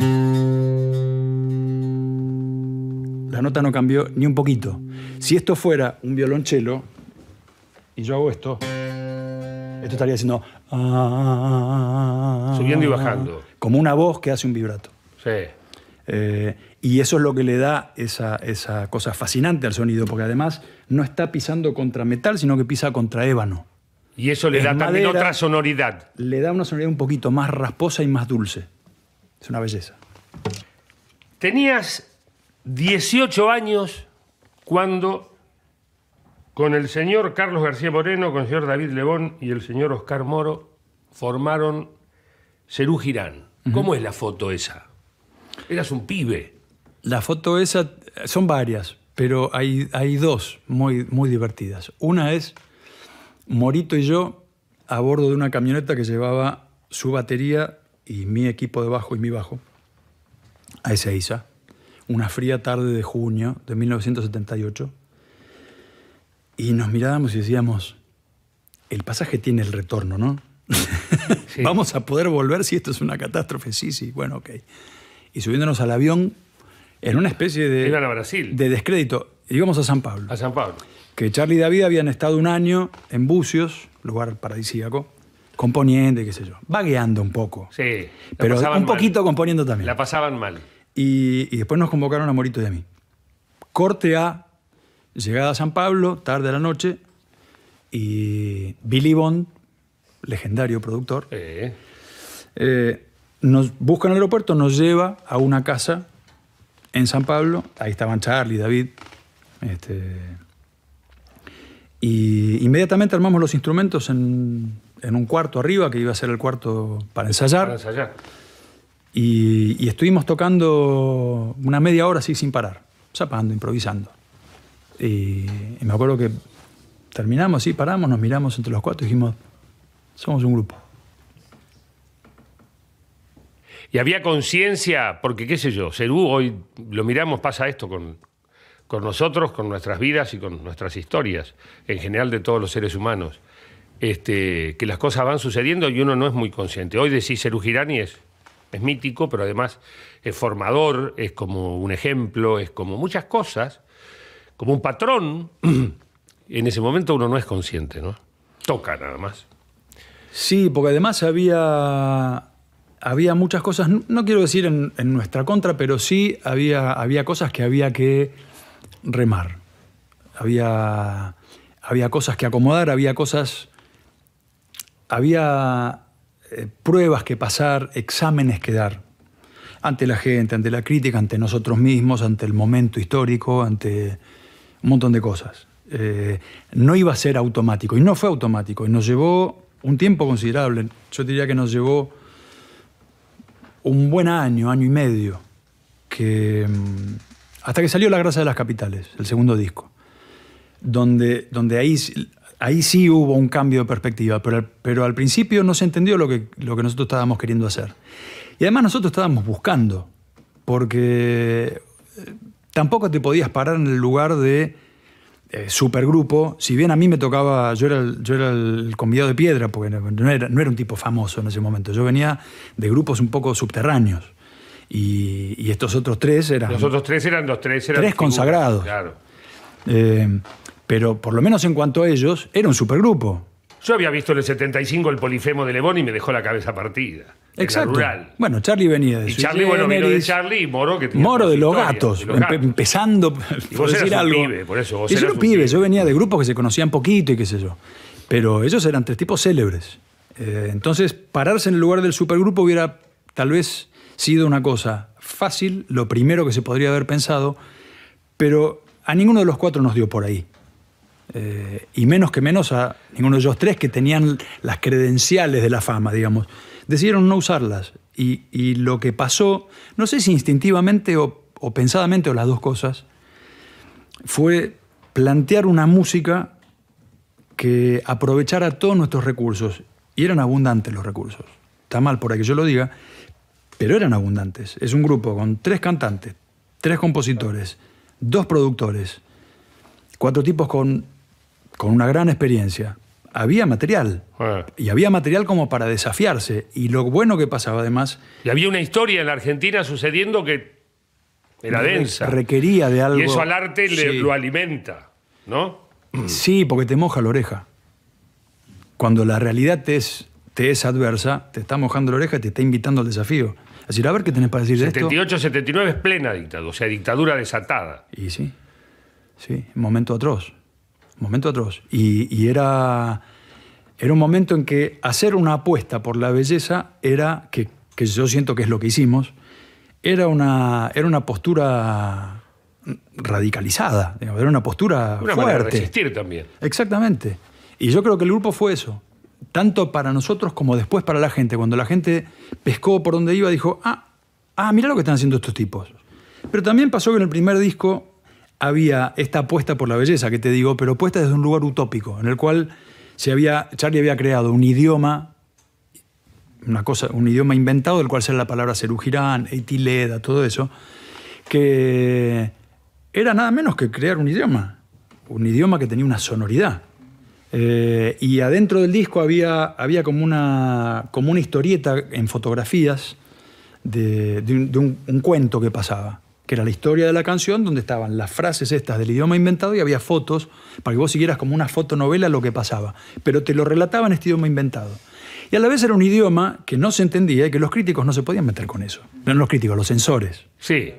La nota no cambió ni un poquito. Si esto fuera un violonchelo y yo hago esto estaría haciendo... Subiendo y bajando. Como una voz que hace un vibrato. Sí. Y eso es lo que le da esa cosa fascinante al sonido, porque además no está pisando contra metal, sino que pisa contra ébano. Y eso le da también otra sonoridad. Le da una sonoridad un poquito más rasposa y más dulce. Es una belleza. Tenías 18 años cuando, con el señor Carlos García Moreno, con el señor David Lebón y el señor Oscar Moro, formaron Serú Girán. ¿Cómo es la foto esa? Eras un pibe. La foto esa, son varias, pero hay dos muy, muy divertidas. Una es Morito y yo a bordo de una camioneta que llevaba su batería y mi equipo de bajo y mi bajo a Ezeiza, una fría tarde de junio de 1978. Y nos mirábamos y decíamos, el pasaje tiene el retorno, ¿no? Sí. ¿Vamos a poder volver si esto es una catástrofe? Sí, bueno, ok. Y subiéndonos al avión en una especie de... Iban a Brasil. De descrédito. Íbamos a San Pablo. A San Pablo. Que Charlie y David habían estado un año en Bucios, lugar paradisíaco, componiendo y qué sé yo. Vagueando un poco. Sí. Pero un poquito componiendo también. La pasaban mal. Y después nos convocaron a Morito y a mí. Corte A, llegada a San Pablo, tarde de la noche, y Billy Bond, legendario productor, nos busca en el aeropuerto, nos lleva a una casa en San Pablo. Ahí estaban Charlie, David. Y inmediatamente armamos los instrumentos en un cuarto arriba, que iba a ser el cuarto para ensayar. Para ensayar. Y estuvimos tocando una media hora así sin parar, zapando, improvisando. Y me acuerdo que terminamos así, paramos, nos miramos entre los cuatro y dijimos, somos un grupo. Y había conciencia, porque qué sé yo, Serú, hoy lo miramos, pasa esto con nosotros, con nuestras vidas y con nuestras historias, en general de todos los seres humanos, que las cosas van sucediendo y uno no es muy consciente. Hoy decís Serú Girán y es mítico, pero además es formador, es como un ejemplo, es como muchas cosas, como un patrón. En ese momento uno no es consciente, ¿no? Toca nada más. Sí, porque además había muchas cosas, no quiero decir en nuestra contra, pero sí había cosas que había que remar. Había cosas que acomodar, había pruebas que pasar, exámenes que dar ante la gente, ante la crítica, ante nosotros mismos, ante el momento histórico, ante un montón de cosas. No iba a ser automático, y no fue automático, y nos llevó un tiempo considerable. Yo diría que nos llevó un buen año, año y medio, hasta que salió La grasa de las capitales, el segundo disco, donde ahí sí hubo un cambio de perspectiva, pero al principio no se entendió lo que nosotros estábamos queriendo hacer. Y además nosotros estábamos buscando, porque tampoco te podías parar en el lugar de supergrupo. Si bien a mí me tocaba, yo era el convidado de piedra, porque no era un tipo famoso en ese momento. Yo venía de grupos un poco subterráneos. Y estos otros tres eran... Los otros tres eran tres consagrados. Claro. Pero por lo menos en cuanto a ellos, era un supergrupo. Yo había visto en el 75 el Polifemo de Le Bon y me dejó la cabeza partida. Exacto. Rural. Bueno, Charlie venía de Y Charlie, bueno, vino de Charlie, y Moro, que tenía Moro su de los historia, Gatos, de los Gatos. empezando Y por vos decir eras un algo. pibe, por eso, vos Y yo eras era un un pibe, pibe. yo venía de grupos que se conocían poquito y qué sé yo. Pero ellos eran tres tipos célebres. Entonces, pararse en el lugar del supergrupo hubiera tal vez sido una cosa fácil, lo primero que se podría haber pensado, pero a ninguno de los cuatro nos dio por ahí. Y menos a ninguno de ellos tres que tenían las credenciales de la fama, digamos. Decidieron no usarlas. Y lo que pasó, no sé si instintivamente o pensadamente o las dos cosas, fue plantear una música que aprovechara todos nuestros recursos. Y eran abundantes los recursos. Está mal por ahí que yo lo diga, pero eran abundantes. Es un grupo con 3 cantantes, 3 compositores, 2 productores, 4 tipos con una gran experiencia. Había material. Y había material como para desafiarse. Y lo bueno que pasaba, además... Y había una historia en la Argentina sucediendo que era densa. Requería de algo... Y eso al arte Sí. lo alimenta, ¿no? Sí, porque te moja la oreja. Cuando la realidad te es adversa, te está mojando la oreja y te está invitando al desafío. Es decir, a ver qué tenés para decir de esto. 78-79 es plena dictadura, o sea, dictadura desatada. Y sí, momento atroz. Momento atroz. Y era un momento en que hacer una apuesta por la belleza era, que yo siento que es lo que hicimos, era una postura radicalizada, digamos, era una postura Una manera de fuerte. resistir también. Exactamente. Y yo creo que el grupo fue eso. Tanto para nosotros como después para la gente. Cuando la gente pescó por donde iba, dijo, mira lo que están haciendo estos tipos. Pero también pasó que en el primer disco había esta apuesta por la belleza, que te digo, pero puesta desde un lugar utópico, en el cual Charlie había creado un idioma, un idioma inventado, del cual sale la palabra Cerugirán, Eitileda, todo eso, que era nada menos que crear un idioma que tenía una sonoridad. Y adentro del disco había como una historieta en fotografías de un cuento que pasaba, que era la historia de la canción, donde estaban las frases estas del idioma inventado y había fotos para que vos siguieras como una fotonovela lo que pasaba, pero te lo relataba en este idioma inventado. Y a la vez era un idioma que no se entendía y que los críticos no se podían meter con eso. No los críticos, los censores. Sí.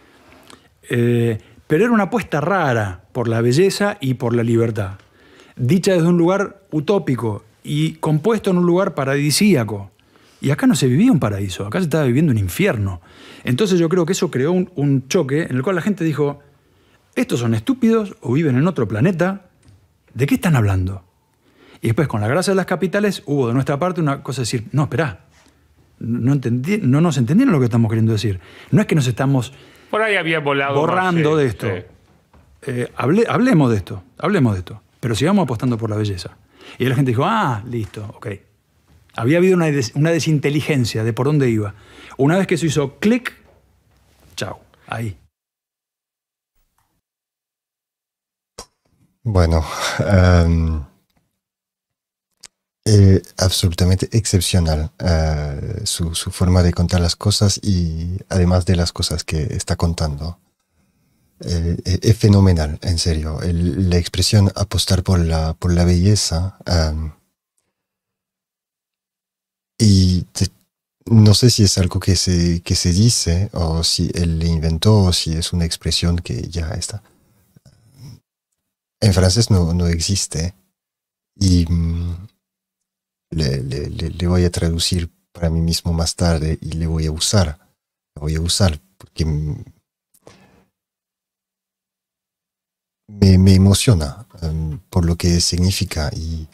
Pero era una apuesta rara por la belleza y por la libertad. Dicha desde un lugar utópico y compuesto en un lugar paradisíaco. Y acá no se vivía un paraíso, acá se estaba viviendo un infierno. Entonces yo creo que eso creó un choque en el cual la gente dijo, ¿estos son estúpidos o viven en otro planeta? ¿De qué están hablando? Y después, con la grasa de las capitales, hubo de nuestra parte una cosa de decir, no, esperá, no nos entendieron lo que estamos queriendo decir. No es que nos estamos Por ahí había volado borrando más, de esto. Hablemos de esto, pero sigamos apostando por la belleza. Y la gente dijo, listo, ok. Había habido una desinteligencia de por dónde iba. Una vez que se hizo clic, chao, ahí. Bueno, absolutamente excepcional su forma de contar las cosas y además de las cosas que está contando. Es fenomenal, en serio. La expresión apostar por la belleza. No sé si es algo que se dice o si él le inventó o si es una expresión que ya está. En francés no existe. Y le voy a traducir para mí mismo más tarde y le voy a usar. Le voy a usar porque me emociona por lo que significa y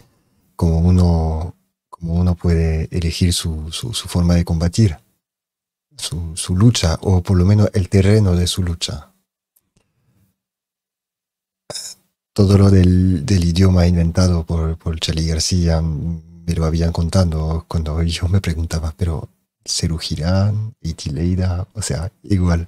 como uno puede elegir su forma de combatir, su lucha, o por lo menos el terreno de su lucha. Todo lo del idioma inventado por Charly García me lo habían contado cuando yo me preguntaba, pero Serú Girán, Iti Lleida, o sea, igual.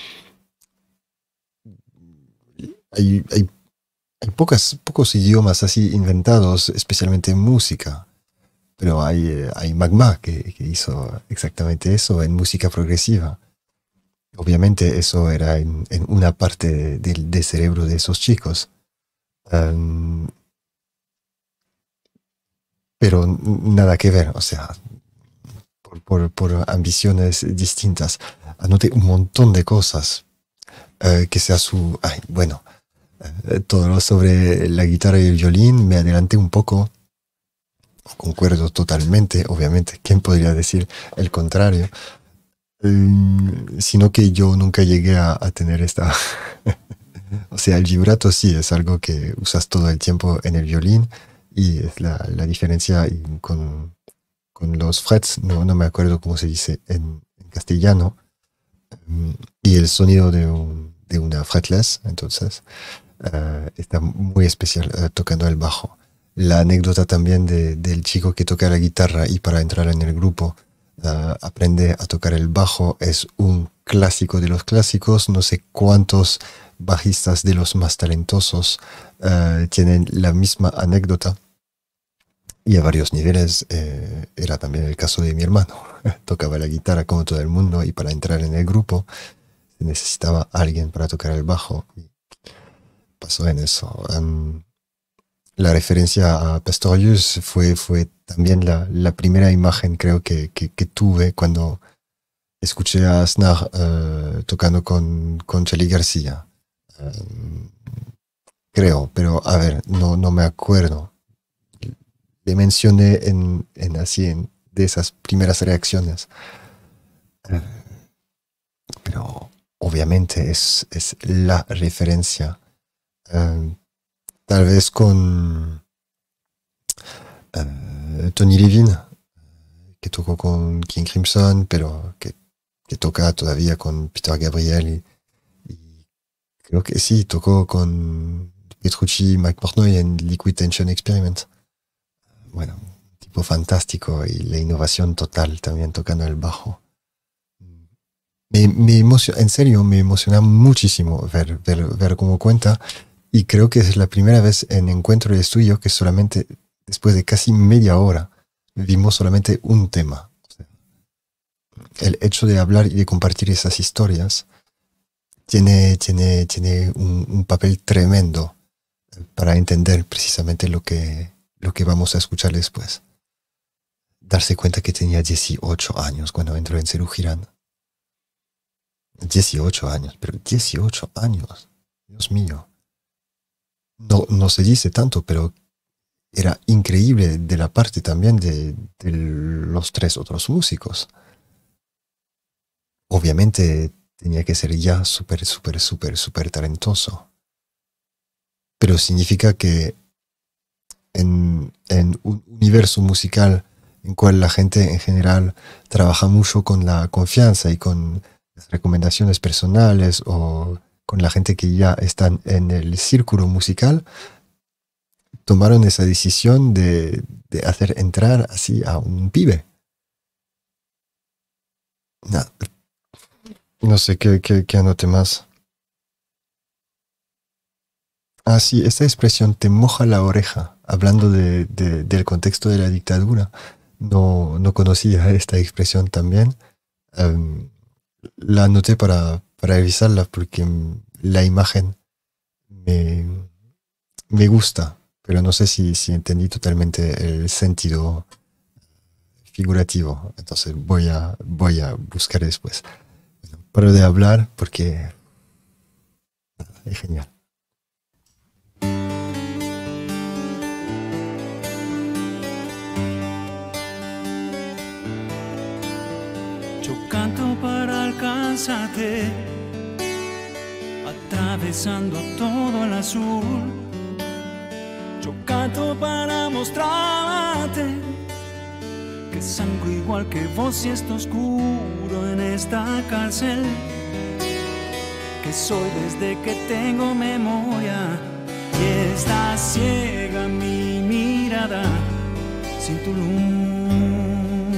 Hay pocos idiomas así inventados, especialmente en música, pero hay Magma que hizo exactamente eso en música progresiva. Obviamente eso era en una parte del cerebro de esos chicos. Pero nada que ver, o sea, por ambiciones distintas. Anoté un montón de cosas que sea bueno, todo lo sobre la guitarra y el violín, me adelanté un poco, concuerdo totalmente, obviamente, ¿quién podría decir el contrario? Sino que yo nunca llegué a tener esta... O sea, el vibrato sí es algo que usas todo el tiempo en el violín y es la diferencia con los frets, no me acuerdo cómo se dice en castellano, y el sonido de una fretless, entonces está muy especial tocando el bajo. La anécdota también del chico que toca la guitarra y para entrar en el grupo aprende a tocar el bajo es un clásico de los clásicos, no sé cuántos bajistas de los más talentosos tienen la misma anécdota y a varios niveles. Era también el caso de mi hermano. Tocaba la guitarra como todo el mundo y para entrar en el grupo se necesitaba alguien para tocar el bajo. Y pasó en eso. La referencia a Pastorius fue también la primera imagen creo que tuve cuando escuché a Aznar tocando con Charly García. Creo, pero a ver, no me acuerdo. Le mencioné de esas primeras reacciones. Pero obviamente es la referencia. Tal vez con Tony Levin, que tocó con King Crimson, pero que toca todavía con Peter Gabriel y creo que sí, tocó con Petrucci y Mike Portnoy en Liquid Tension Experiment. Bueno, un tipo fantástico y la innovación total también tocando el bajo. En serio, me emociona muchísimo ver cómo cuenta y creo que es la primera vez en Encuentro de Estudio que solamente después de casi media hora vimos solamente un tema. O sea, el hecho de hablar y de compartir esas historias tiene un papel tremendo para entender precisamente lo que vamos a escuchar después. Darse cuenta que tenía 18 años cuando entró en Serú Girán. 18 años, pero 18 años, Dios mío. No se dice tanto, pero era increíble de la parte también de los tres otros músicos. Obviamente tenía que ser ya súper talentoso. Pero significa que en un universo musical en cual la gente en general trabaja mucho con la confianza y con las recomendaciones personales o con la gente que ya están en el círculo musical, tomaron esa decisión de hacer entrar así a un pibe. No sé qué anote más. Ah, sí, esta expresión te moja la oreja, hablando del contexto de la dictadura. No conocía esta expresión también. La anoté para revisarla porque la imagen me gusta, pero no sé si entendí totalmente el sentido figurativo. Entonces voy a buscar después. Paro de hablar porque es genial. abrázate, atravesando todo el azul. Yo canto para mostrarte que sangro igual que vos y está oscuro en esta cárcel, que soy desde que tengo memoria y está ciega mi mirada sin tu luz.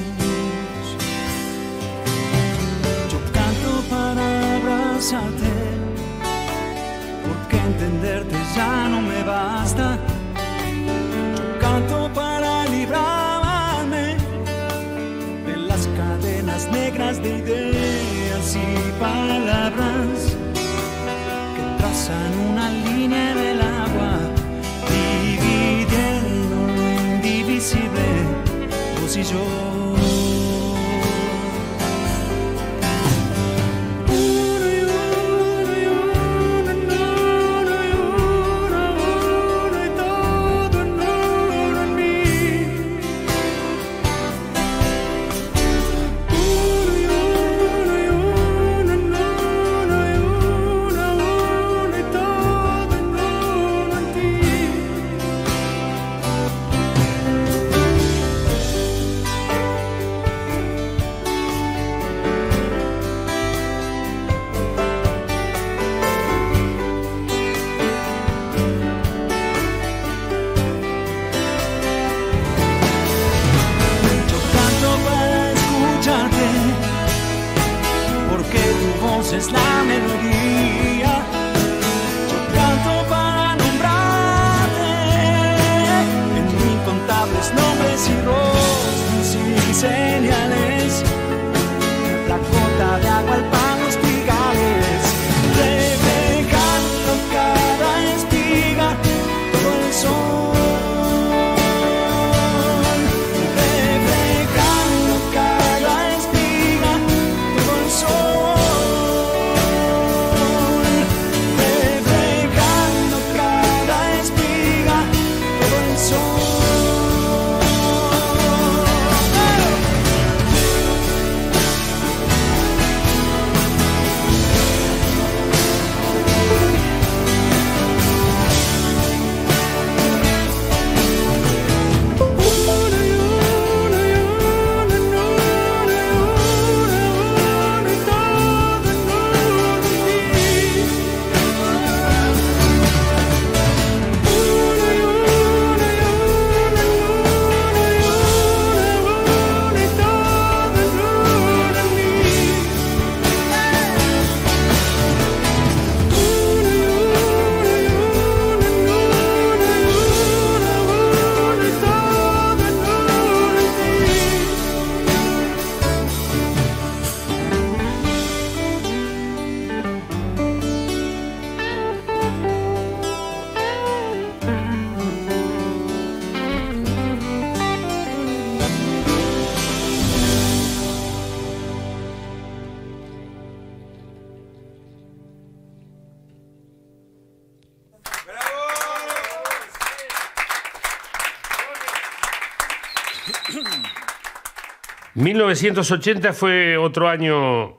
Yo canto para abrazarte, porque entenderte ya no me basta. Yo canto para librarme de las cadenas negras de ideas y palabras que trazan una línea en el agua, dividiendo lo indivisible, vos y yo. Es la melodía. Yo canto para nombrarte en incontables nombres y rostros y señales. La gota de agua, el pan, los trigales, reflejando cada espiga todo el sol, reflejando cada espiga todo el sol. ...1980 fue otro año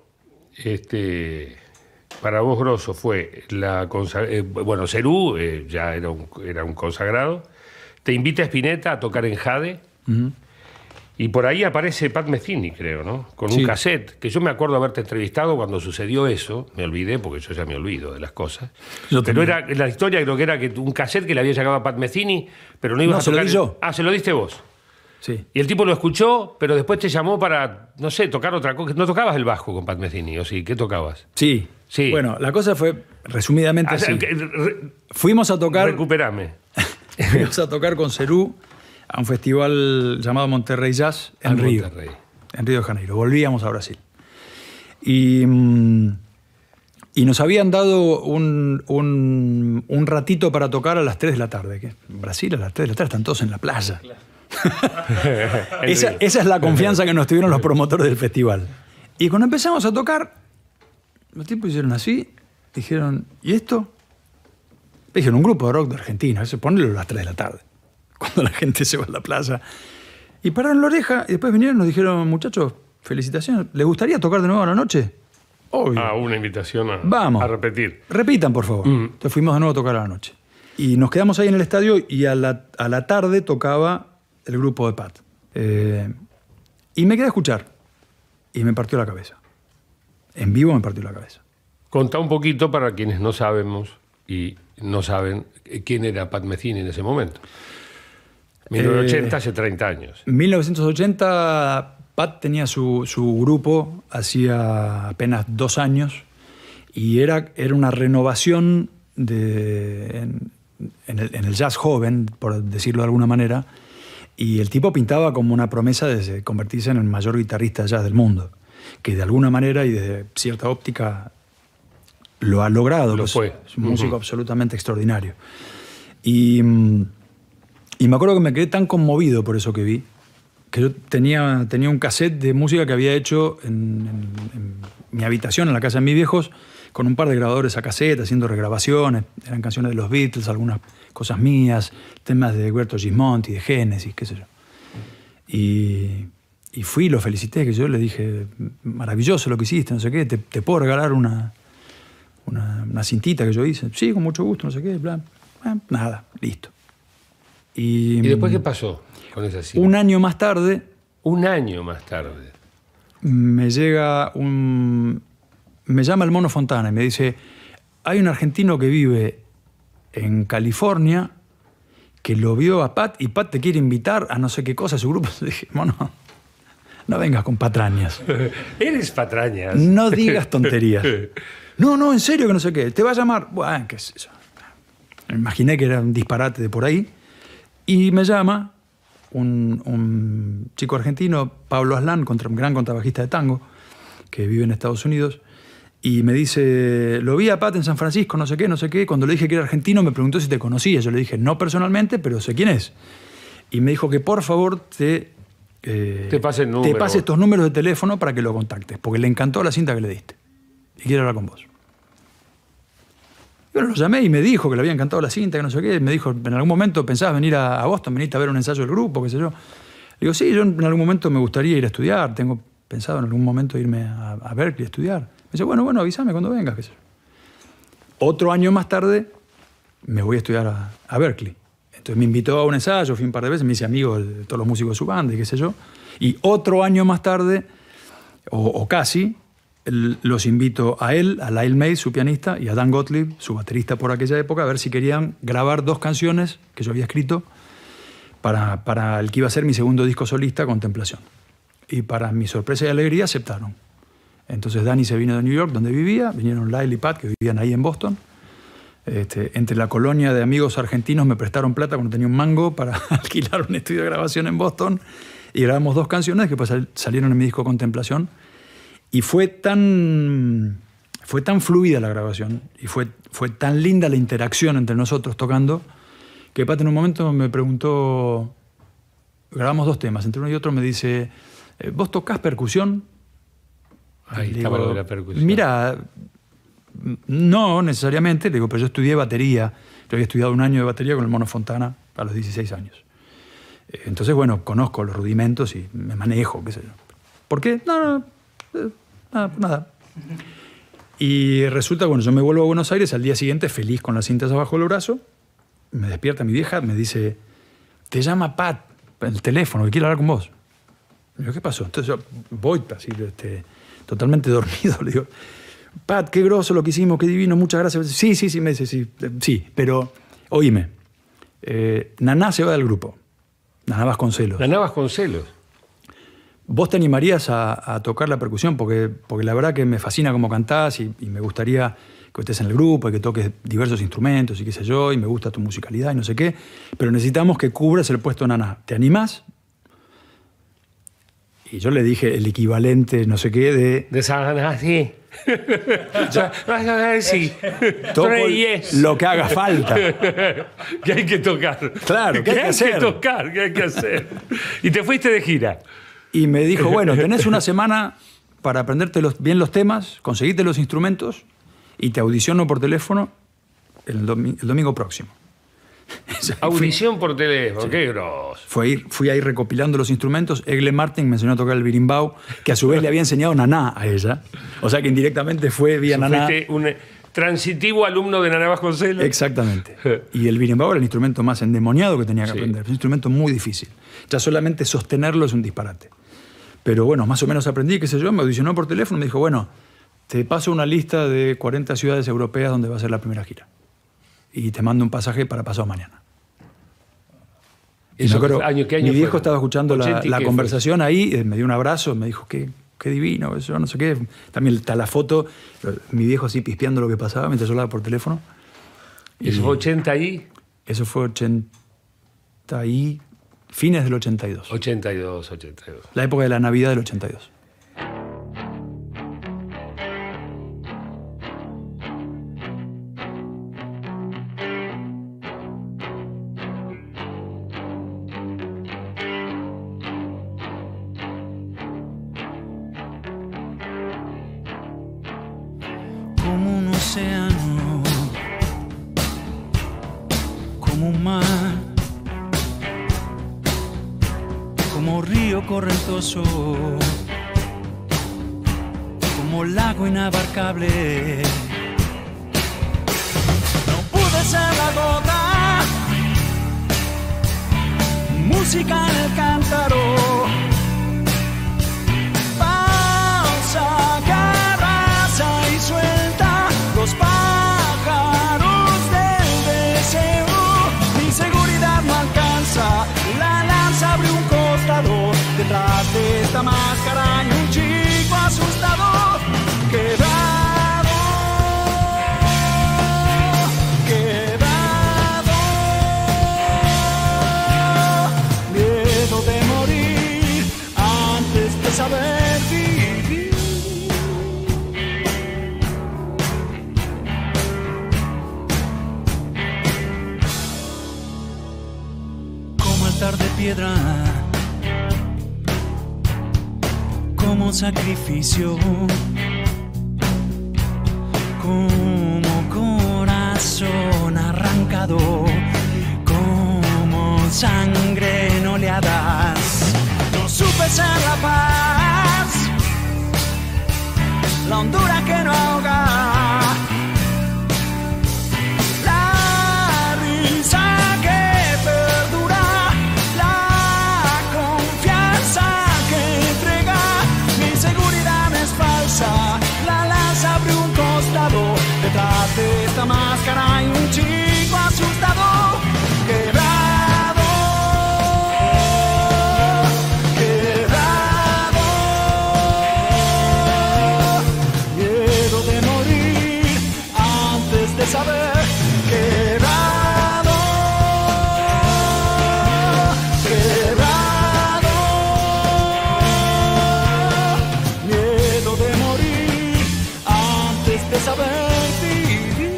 para vos grosso. Fue bueno, Cerú ya era un consagrado. Te invita a Spinetta a tocar en Jade. Y por ahí aparece Pat Metheny, creo, ¿no? Con un cassette, que yo me acuerdo haberte entrevistado cuando sucedió eso. Me olvidé, porque yo ya me olvido de las cosas. Pero era la historia, creo que era que un cassette que le había llegado a Pat Metheny, pero no ibas a tocar. Se lo di yo. Ah, se lo diste vos. Sí. Y el tipo lo escuchó, pero después te llamó para, no sé, tocar otra cosa. ¿No tocabas el bajo con Pat Metheny, o sí? ¿Qué tocabas? Sí. Sí. Bueno, la cosa fue, resumidamente, así. Fuimos a tocar... Recuperame. Fuimos a tocar con Cerú a un festival llamado Monterrey Jazz en Río. En Río de Janeiro. Volvíamos a Brasil. Y nos habían dado un ratito para tocar a las 3 de la tarde. Que en Brasil a las 3 de la tarde están todos en la playa. Claro. esa es la confianza que nos tuvieron los promotores del festival. Y cuando empezamos a tocar, los tipos hicieron así, dijeron, ¿y esto? Dijeron, un grupo de rock de Argentina, ponelo a las 3 de la tarde, cuando la gente se va a la playa. Y pararon la oreja y después vinieron y nos dijeron, muchachos, felicitaciones, ¿les gustaría tocar de nuevo a la noche? Obvio. Una invitación Vamos. a repetir. Repitan, por favor. Entonces fuimos de nuevo a tocar a la noche. Y nos quedamos ahí en el estadio y a la tarde tocaba el grupo de Pat. Y me quedé a escuchar. Y me partió la cabeza. En vivo me partió la cabeza. Contá un poquito para quienes no sabemos y no saben quién era Pat Metheny en ese momento. 1980, hace 30 años. En 1980, Pat tenía su grupo, hacía apenas 2 años, y era una renovación en el jazz joven, por decirlo de alguna manera, y el tipo pintaba como una promesa de convertirse en el mayor guitarrista de jazz del mundo, que de alguna manera y desde cierta óptica lo ha logrado. Lo fue. Es un músico absolutamente extraordinario. Y me acuerdo que me quedé tan conmovido por eso que vi, que yo tenía un cassette de música que había hecho en mi habitación, en la casa de mis viejos, con un par de grabadores a cassette, haciendo regrabaciones. Eran canciones de los Beatles, algunas cosas mías, temas de Huerto Gismonti, de Génesis, qué sé yo. Y fui y lo felicité, que yo le dije, maravilloso lo que hiciste, no sé qué, te puedo regalar una cintita que yo hice. Sí, con mucho gusto, no sé qué, bla. Nada, listo. ¿Y después qué pasó con esa cinta? Un año más tarde... Un año más tarde. Me llama el Mono Fontana y me dice, hay un argentino que vive en California que lo vio a Pat y Pat te quiere invitar a no sé qué cosa a su grupo. Le dije, Mono, no vengas con patrañas. Eres patrañas. No digas tonterías. No, en serio que no sé qué. Te va a llamar. Bueno, qué es eso. Me imaginé que era un disparate de por ahí. Y me llama un chico argentino, Pablo Aslan, un gran contrabajista de tango, que vive en Estados Unidos, y me dice, lo vi a Pat en San Francisco, no sé qué. Cuando le dije que era argentino, me preguntó si te conocía. Yo le dije, no personalmente, pero sé quién es. Y me dijo que por favor te pase estos números de teléfono para que lo contactes, porque le encantó la cinta que le diste y quiere hablar con vos. Yo lo llamé y me dijo que le había encantado la cinta, que no sé qué. Me dijo, en algún momento pensabas venir a Boston, veniste a ver un ensayo del grupo, qué sé yo. Le digo, sí, yo en algún momento me gustaría ir a estudiar. Tengo pensado en algún momento irme a Berkeley a estudiar. Me dice, bueno, avísame cuando vengas, qué sé yo. Otro año más tarde me voy a estudiar a Berkeley. Entonces me invitó a un ensayo, fui un par de veces, me hice amigo de todos los músicos de su banda y qué sé yo. Y otro año más tarde, o casi, los invito a él, a Lyle May, su pianista, y a Dan Gottlieb, su baterista por aquella época, a ver si querían grabar 2 canciones que yo había escrito para el que iba a ser mi segundo disco solista, Contemplación. Y para mi sorpresa y alegría aceptaron. Entonces Danny se vino de New York, donde vivía, vinieron Lyle y Pat, que vivían ahí en Boston. Entre la colonia de amigos argentinos me prestaron plata cuando tenía un mango para alquilar un estudio de grabación en Boston, y grabamos 2 canciones que pues salieron en mi disco Contemplación. Y fue tan fluida la grabación y fue tan linda la interacción entre nosotros tocando que Pat en un momento me preguntó, grabamos 2 temas, entre uno y otro me dice, ¿vos tocás percusión? Ahí estaba lo de la percusión. Mira, no necesariamente, le digo, pero yo estudié batería. Yo había estudiado un año de batería con el Mono Fontana a los 16 años. Entonces, bueno, conozco los rudimentos y me manejo, qué sé yo. ¿Por qué? Nada. Y resulta, bueno, yo me vuelvo a Buenos Aires al día siguiente, feliz con las cintas abajo del brazo. Me despierta mi vieja, me dice, te llama Pat, el teléfono, que quiere hablar con vos. Le digo, ¿qué pasó? Entonces yo voy así, totalmente dormido. Le digo, Pat, qué groso lo que hicimos, qué divino, muchas gracias. Sí, me dice, sí, pero oíme, Naná se va del grupo. Naná Vasconcelos. Naná Vasconcelos. ¿Vos te animarías a tocar la percusión? Porque la verdad que me fascina cómo cantás y me gustaría que estés en el grupo y que toques diversos instrumentos y qué sé yo, y me gusta tu musicalidad y no sé qué, pero necesitamos que cubras el puesto de Naná. ¿Te animás? Y yo le dije el equivalente, no sé qué, de Naná, sí. Sí. Toco lo que haga falta. Que hay que tocar. Claro, que hay que tocar, que hay que hacer. Y te fuiste de gira. Y me dijo, bueno, tenés una semana para aprenderte bien los temas, conseguirte los instrumentos y te audiciono por teléfono el domingo próximo. Audición por teléfono, qué grosso. Fui ahí recopilando los instrumentos. Egle Martin me enseñó a tocar el birimbau, que a su vez le había enseñado Naná a ella. O sea que indirectamente fue vía Naná. Fuiste un transitivo alumno de Naná Vasconcelos. Exactamente. Y el birimbau era el instrumento más endemoniado que tenía que aprender. Es un instrumento muy difícil. Ya solamente sostenerlo es un disparate. Pero bueno, más o menos aprendí, qué sé yo, me audicionó por teléfono y me dijo, bueno, te paso una lista de 40 ciudades europeas donde va a ser la primera gira. Y te mando un pasaje para pasado mañana. Y me acuerdo, ¿Qué año mi viejo fue? estaba escuchando la ¿80 conversación ahí, me dio un abrazo, me dijo, qué divino, eso, no sé qué. También está la foto, mi viejo así pispeando lo que pasaba mientras yo hablaba por teléfono. ¿Y eso fue 80 ahí? Eso fue 80 y... fines del 82. 82. La época de la Navidad del 82. Como un océano, como un mar, como río correntoso, como lago inabarcable. No pude ser la gota, música en el cántaro, pausa que arrasa y suelta los pájaros del deseo. Mi seguridad no alcanza, la lanza abre un costado, detrás de esta máscara hay un chico asustado, quebrado, miedo de morir antes de saber vivir. Como altar de piedra, como sacrificio, como corazón arrancado, como sangre en oleadas. No supe ser la paz, la hondura que no ahoga, la risa que perdura, la confianza que entrega. Mi seguridad es falsa, la lanza abre un costado, detrás de esta máscara hay un chico asustado, quebrado, miedo de morir antes de saber, quebrado, miedo de morir antes de saber vivir.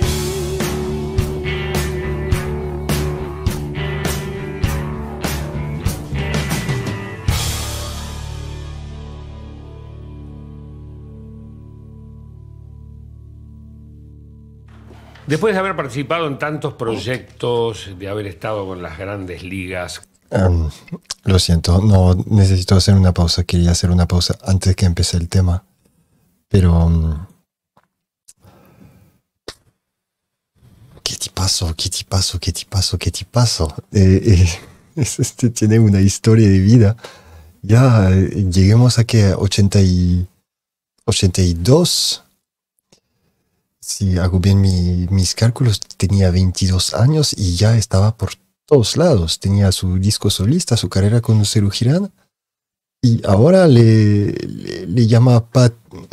Después de haber participado en tantos proyectos, de haber estado con las grandes ligas, Lo siento, no necesito hacer una pausa. Quería hacer una pausa antes que empecé el tema. Pero... ¿qué tipazo? Este tiene una historia de vida. Ya lleguemos a que 82. Si hago bien mis cálculos, tenía 22 años y ya estaba por todos lados. Tenía su disco solista, su carrera con Serú Girán. Y ahora le llama Pat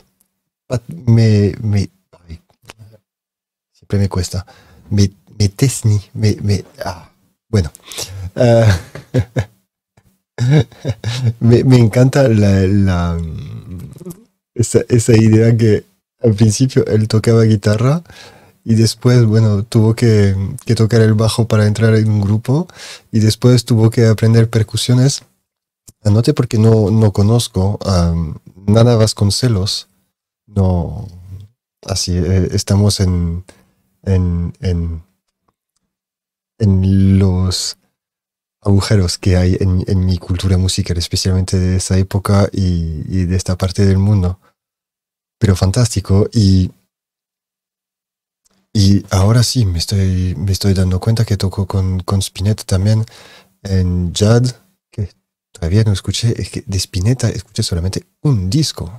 ay, siempre me cuesta. Metesny. Bueno. Me encanta esa idea que al principio él tocaba guitarra y después, bueno, tuvo que tocar el bajo para entrar en un grupo y después tuvo que aprender percusiones. Anote porque no conozco a Naná Vasconcelos. No, así estamos en en los agujeros que hay en mi cultura musical, especialmente de esa época y de esta parte del mundo. Pero fantástico. Y ahora sí, me estoy dando cuenta que toco con Spinetta también en Jad, que todavía no escuché. Es que de Spinetta escuché solamente un disco.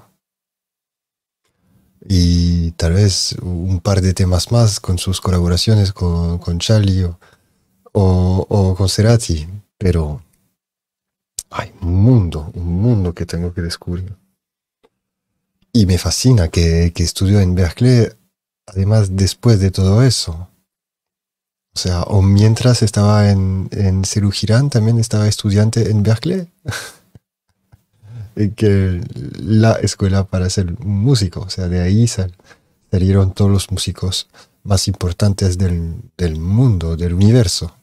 Y tal vez un par de temas más con sus colaboraciones con Charlie o con Cerati. Pero hay un mundo que tengo que descubrir. Y me fascina que estudió en Berkeley, además después de todo eso. O sea, o mientras estaba en Serú Girán, también estaba estudiante en Berkeley. Que la escuela para ser músico. O sea, de ahí salieron todos los músicos más importantes del mundo, del universo.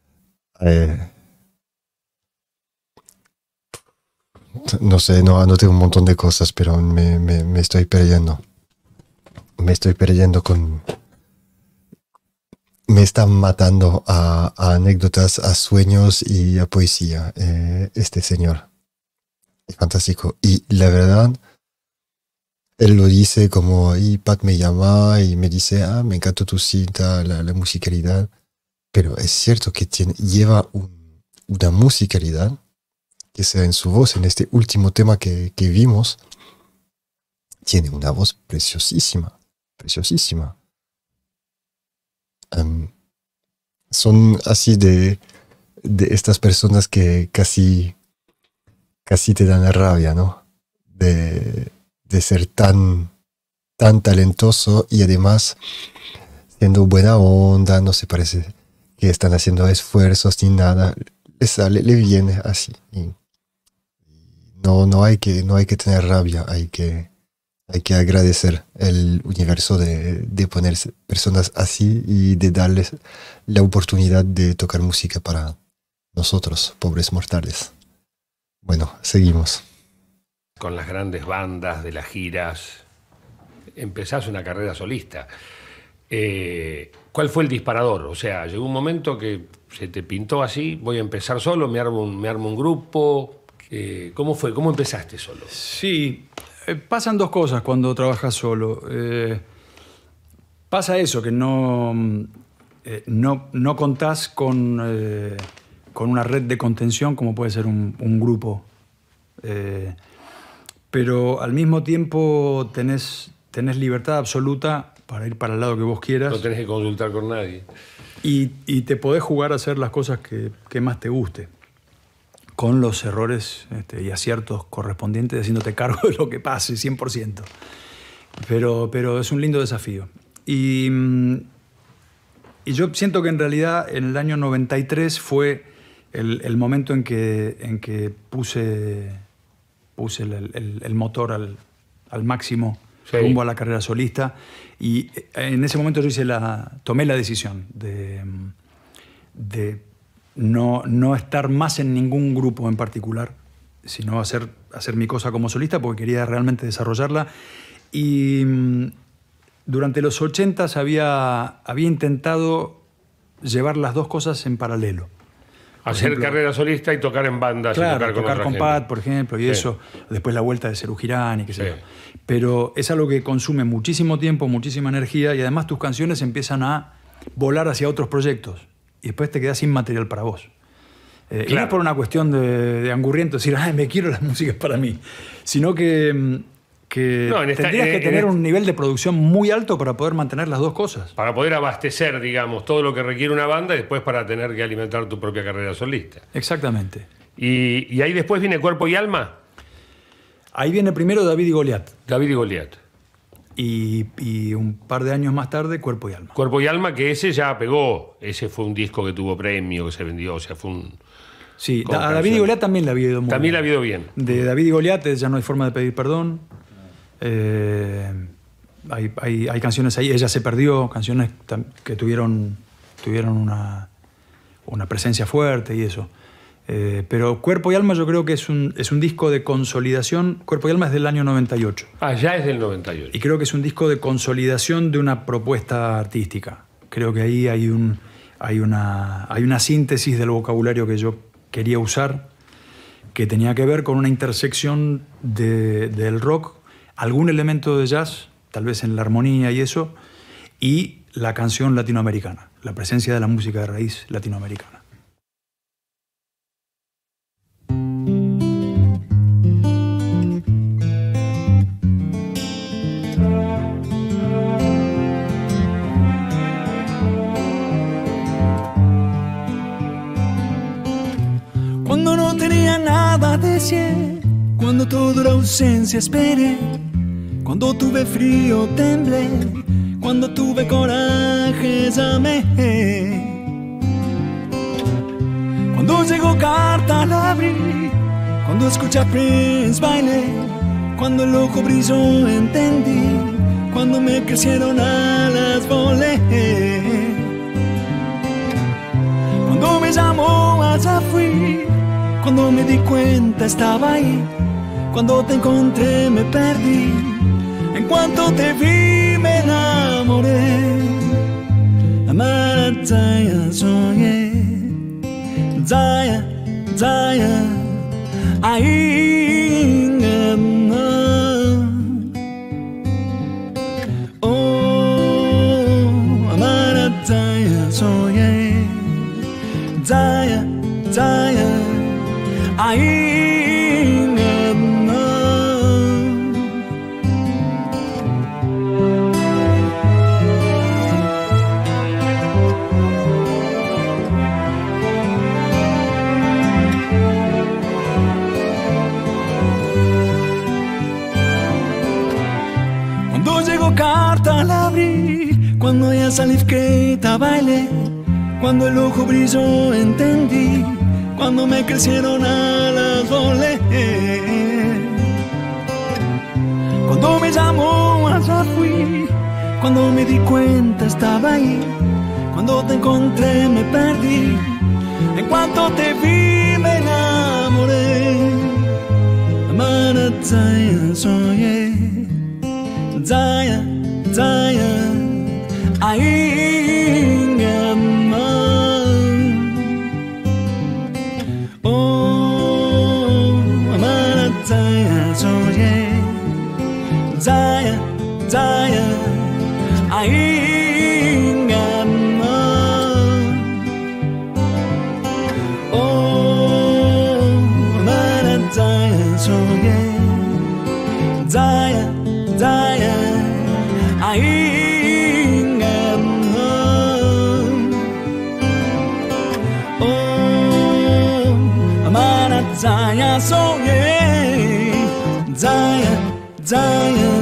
No sé, no anoté un montón de cosas, pero me estoy perdiendo. Me estoy perdiendo me están matando a anécdotas, a sueños y a poesía. Este señor. Es fantástico. Y la verdad, él lo dice como, y Pat me llama y me dice, me encantó tu cinta, la musicalidad. Pero es cierto que lleva una musicalidad que sea en su voz, en este último tema que vimos, tiene una voz preciosísima, preciosísima. Son así de estas personas que casi te dan la rabia, ¿no? De ser tan talentoso y además siendo buena onda, no se parece que están haciendo esfuerzos ni nada, le viene así. Y no hay que tener rabia, hay que agradecer el universo de poner personas así y de darles la oportunidad de tocar música para nosotros, pobres mortales. Bueno, seguimos. Con las grandes bandas de las giras, empezás una carrera solista. ¿Cuál fue el disparador? O sea, llegó un momento que se te pintó así, voy a empezar solo, me armo un grupo. ¿Cómo fue? ¿Cómo empezaste solo? Sí, pasan dos cosas cuando trabajas solo. Pasa eso, que no contás con una red de contención como puede ser un grupo. Pero al mismo tiempo tenés libertad absoluta para ir para el lado que vos quieras. No tenés que consultar con nadie. Y te podés jugar a hacer las cosas que más te guste, con los errores y aciertos correspondientes, haciéndote cargo de lo que pase, 100%. Pero es un lindo desafío. Y yo siento que en realidad en el año 93 fue el momento en que puse el motor al máximo, sí, rumbo a la carrera solista. Y en ese momento yo tomé la decisión de no estar más en ningún grupo en particular, sino hacer mi cosa como solista, porque quería realmente desarrollarla. Y durante los 80s había intentado llevar las dos cosas en paralelo. Hacer carrera solista y tocar en bandas. Claro, y tocar con Pat, por ejemplo, y sí, eso. Después la vuelta de Serú Girán y qué sé yo. Pero es algo que consume muchísimo tiempo, muchísima energía, y además tus canciones empiezan a volar hacia otros proyectos. Y después te quedas sin material para vos. Claro. Y no es por una cuestión de angurriento, decir, me quiero las músicas para mí, sino que tendrías que tener un nivel de producción muy alto para poder mantener las dos cosas. Para poder abastecer, digamos, todo lo que requiere una banda y después para tener que alimentar tu propia carrera solista. Exactamente. ¿Y ahí después viene Cuerpo y Alma? Ahí viene primero David y Goliat. David y Goliat. Y un par de años más tarde, Cuerpo y Alma. Cuerpo y Alma, que ese ya pegó. Ese fue un disco que tuvo premio, que se vendió, o sea, fue un... Sí, a David y Goliat también le había ido muy bien. También le había ido bien. De David y Goliat Ya no hay forma de pedir perdón. Hay canciones ahí, Ella se perdió, canciones que tuvieron una presencia fuerte y eso. Pero Cuerpo y Alma yo creo que es un disco de consolidación. Cuerpo y Alma es del año 98. Ya es del 98. Y creo que es un disco de consolidación de una propuesta artística. Creo que ahí hay hay una síntesis del vocabulario que yo quería usar, que tenía que ver con una intersección del rock, algún elemento de jazz, tal vez en la armonía y eso, y la canción latinoamericana, la presencia de la música de raíz latinoamericana. Cuando no tenía nada decir, cuando todo era ausencia esperé, cuando tuve frío temblé, cuando tuve coraje llamé. Cuando llegó carta la abrí, cuando escuché a Prince bailé, cuando el ojo brilló entendí, cuando me crecieron alas volé. Cuando me llamó allá fui, cuando me di cuenta estaba ahí, cuando te encontré me perdí, en cuanto te vi me enamoré. Amara Zaya soñé, Zaya, Zaya, ahí oh, Amara Zaya soñé, Zaya, Zaya, ahí cuando llegó carta la abrí, cuando ya salí que bailé, cuando el ojo brilló entendí, cuando me crecieron alas volé. Cuando me llamó allá fui, cuando me di cuenta estaba ahí, cuando te encontré me perdí, en cuanto te vi me enamoré. Amara Zaya soñé, Zaya, Zaya, ahí mi amor. Oh, Amara Zaya soñé, Zaya, Zaya, ahí mi amor. Oh, Amara Zaya soñé, Zaya, Zaya, ahí mi amor. Oh, Amara Zaya soñé, Zaya, Zaya.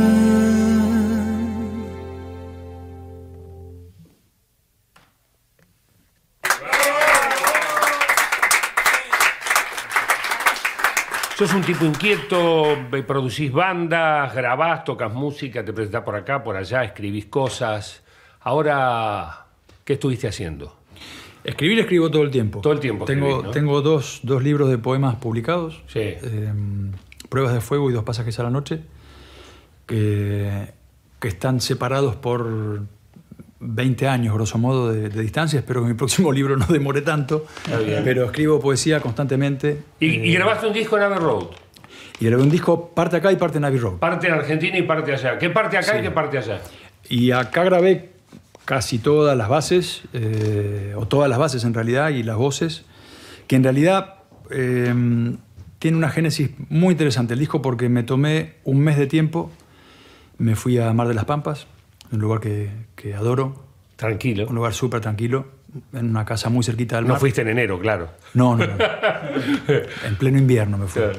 Sos un tipo inquieto, producís bandas, grabás, tocas música, te presentás por acá, por allá, escribís cosas. Ahora, ¿qué estuviste haciendo? Escribo todo el tiempo. Todo el tiempo escribís, ¿no? Tengo dos libros de poemas publicados. Sí. Pruebas de fuego y Dos pasajes a la noche, que están separados por 20 años, grosso modo, de distancia. Espero que mi próximo libro no demore tanto. Está bien. Pero escribo poesía constantemente. Y grabaste un disco en Abbey Road. Y grabé un disco parte acá y parte en Abbey Road. Parte en Argentina y parte allá. ¿Qué parte acá Sí. y qué parte allá? Y acá grabé casi todas las bases, o todas las bases en realidad, y las voces, que en realidad tiene una génesis muy interesante el disco, porque me tomé un mes de tiempo, me fui a Mar de las Pampas, un lugar que adoro, Tranquilo. un lugar súper tranquilo, en una casa muy cerquita del mar. No fuiste en enero, claro. No. En pleno invierno me fui. Claro.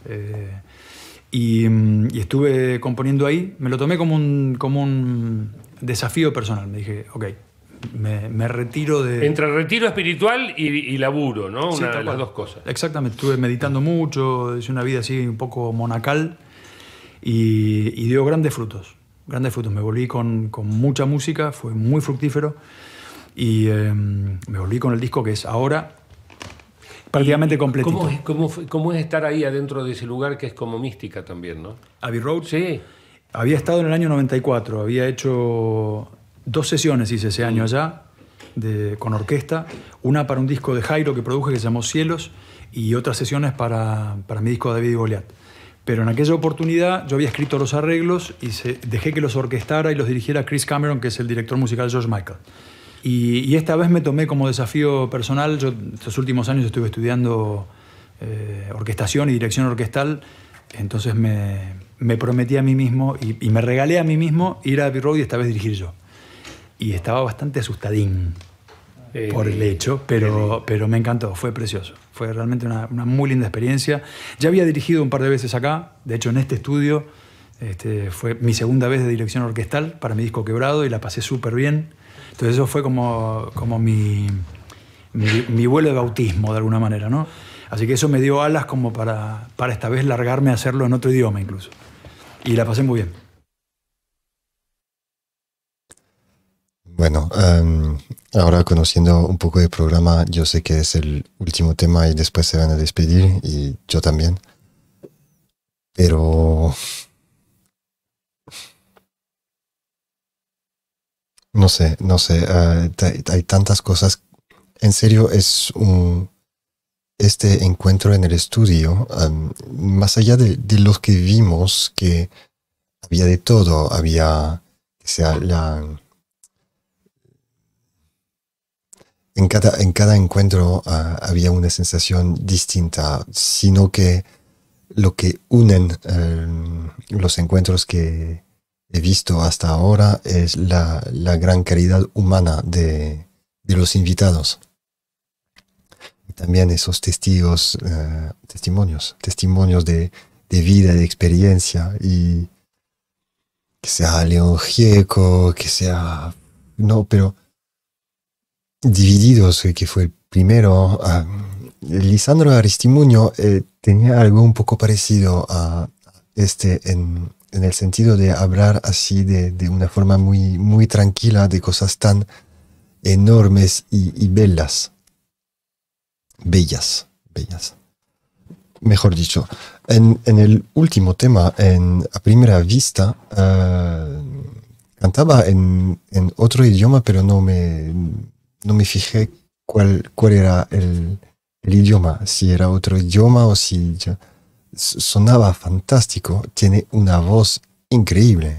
Y estuve componiendo ahí. Me lo tomé como un desafío personal. Me dije, ok, me retiro de... Entre retiro espiritual y laburo, ¿no? Sí, Una tal de las cual. dos cosas. Exactamente. Estuve meditando mucho, hice una vida así un poco monacal y dio grandes frutos. Grandes frutos. Me volví con mucha música, fue muy fructífero. Y me volví con el disco que es ahora prácticamente completito. ¿Cómo es estar ahí adentro de ese lugar que es como mística también, no? Abbey Road. Sí. Había estado en el año 94, había hecho 2 sesiones hice ese año allá, con orquesta, una para un disco de Jairo que produje que se llamó Cielos y otras sesiones para mi disco David y Goliat. Pero en aquella oportunidad yo había escrito los arreglos y dejé que los orquestara y los dirigiera Chris Cameron, que es el director musical de George Michael. Y esta vez me tomé como desafío personal. Yo estos últimos años estuve estudiando orquestación y dirección orquestal, entonces me prometí a mí mismo y me regalé a mí mismo ir a Abbey Road y esta vez dirigir yo. Y estaba bastante asustadín por el hecho, pero me encantó, fue precioso. Fue realmente una muy linda experiencia. Ya había dirigido un par de veces acá, de hecho en este estudio fue mi segunda vez de dirección orquestal para mi disco Quebrado y la pasé súper bien. Entonces eso fue como mi vuelo de bautismo de alguna manera, ¿no? Así que eso me dio alas como para esta vez largarme a hacerlo en otro idioma incluso. Y la pasé muy bien. Bueno, ahora conociendo un poco del programa, yo sé que es el último tema y después se van a despedir y yo también. Pero no sé, hay tantas cosas. En serio, este encuentro en el estudio, más allá de los que vimos, que había de todo, había, que sea en cada encuentro había una sensación distinta, sino que lo que unen los encuentros que he visto hasta ahora es la gran calidad humana de los invitados. Y también esos testimonios de vida, de experiencia, y que sea León Gieco, que sea... No, pero Divididos, que fue el primero. Lisandro Aristimuño tenía algo un poco parecido a en el sentido de hablar así de una forma muy, muy tranquila de cosas tan enormes y bellas. Bellas. Mejor dicho. En el último tema, a primera vista, cantaba en otro idioma, pero no me fijé cuál era el idioma, si era otro idioma o si sonaba fantástico. Tiene una voz increíble.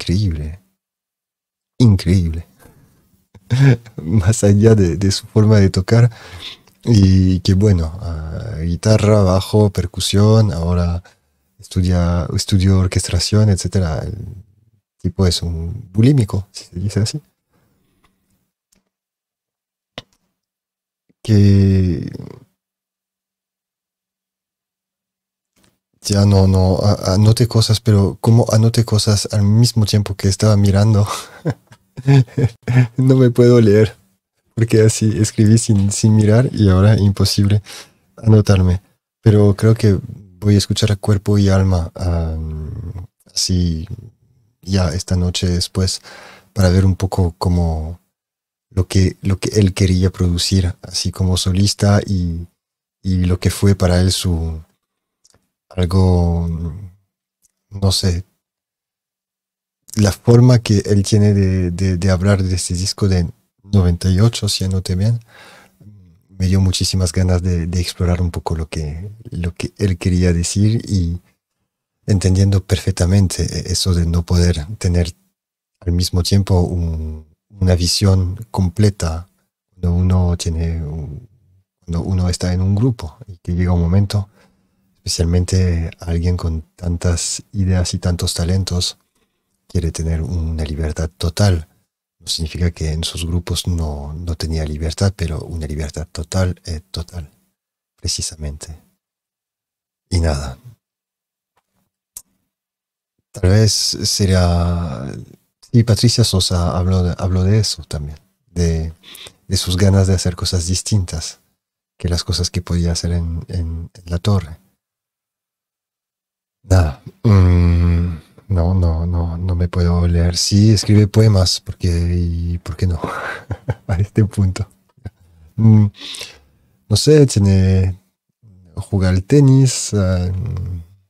Más allá de su forma de tocar, y que bueno, guitarra, bajo, percusión, ahora estudio orquestación, etc. El tipo es un bulímico, si se dice así. Que ya no anoté cosas, pero como anoté cosas al mismo tiempo que estaba mirando, no me puedo leer, porque así escribí sin mirar y ahora imposible anotarme. Pero creo que voy a escuchar a cuerpo y alma así ya esta noche después, para ver un poco cómo lo que él quería producir, así como solista, y lo que fue para él algo, no sé, la forma que él tiene de hablar de este disco de 98, si anoté bien, me dio muchísimas ganas de explorar un poco lo que él quería decir, y entendiendo perfectamente eso de no poder tener al mismo tiempo una visión completa cuando uno está en un grupo, y que llega un momento, especialmente alguien con tantas ideas y tantos talentos, quiere tener una libertad total. No significa que en sus grupos no tenía libertad, pero una libertad total, precisamente. Y nada. Tal vez sería... Y Patricia Sosa habló de eso también, de sus ganas de hacer cosas distintas que las cosas que podía hacer en la torre. Nada, no me puedo leer. Sí, escribe poemas, ¿por qué no? A este punto. No sé, juega al tenis,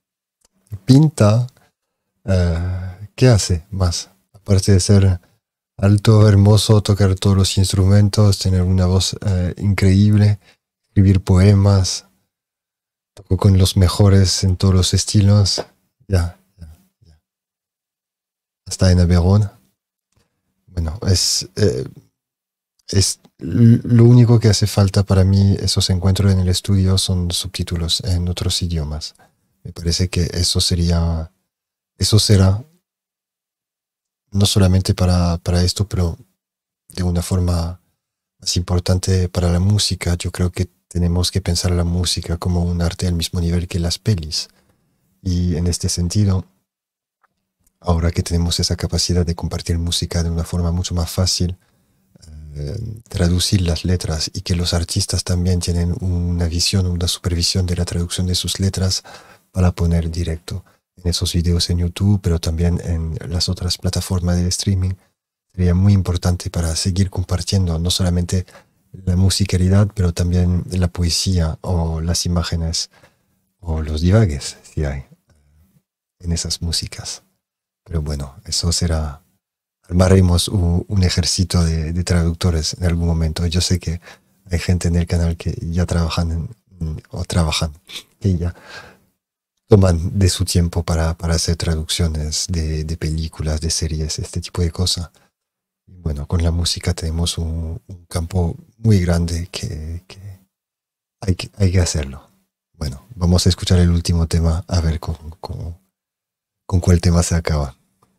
pinta, ¿qué hace más? Aparte de ser alto, hermoso, tocar todos los instrumentos, tener una voz increíble, escribir poemas. Toco con los mejores en todos los estilos. Ya. Hasta en Aveyron. Bueno, es lo único que hace falta para mí, esos encuentros en el estudio, son subtítulos en otros idiomas. Me parece que eso será no solamente para esto, pero de una forma más importante para la música. Yo creo que tenemos que pensar la música como un arte al mismo nivel que las pelis. Y en este sentido, ahora que tenemos esa capacidad de compartir música de una forma mucho más fácil, traducir las letras, y que los artistas también tienen una visión, una supervisión de la traducción de sus letras para poner directo en esos videos en YouTube, pero también en las otras plataformas de streaming, sería muy importante para seguir compartiendo no solamente la musicalidad, pero también la poesía o las imágenes o los divagues, si hay, en esas músicas. Pero bueno, eso será... Armaremos un ejército de traductores en algún momento. Yo sé que hay gente en el canal que ya trabajan, que ya toman de su tiempo para hacer traducciones de películas, de series, este tipo de cosas. Y bueno, con la música tenemos un campo muy grande que hay que hacerlo. Bueno, vamos a escuchar el último tema, a ver con cuál tema se acaba.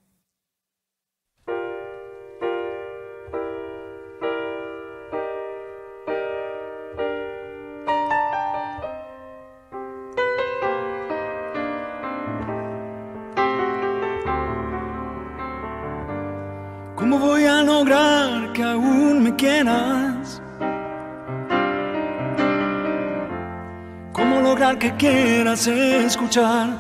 ¿Cómo voy a lograr que aún me quieras? ¿Cómo lograr que quieras escuchar?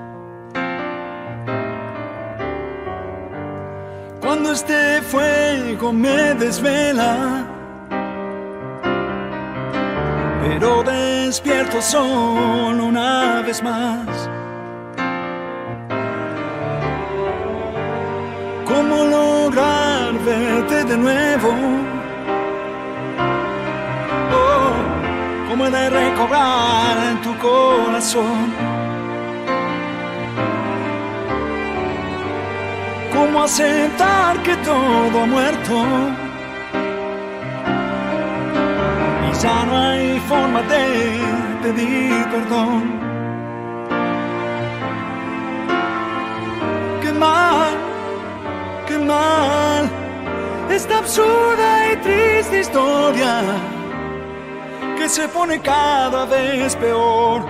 Cuando este fuego me desvela, pero despierto solo una vez más. ¿Cómo lograr verte de nuevo? Oh, ¿cómo he de recobrar en tu corazón? ¿Cómo aceptar que todo ha muerto? Y ya no hay forma de pedir perdón. ¡Qué mal! ¡Qué mal! Esta absurda y triste historia que se pone cada vez peor.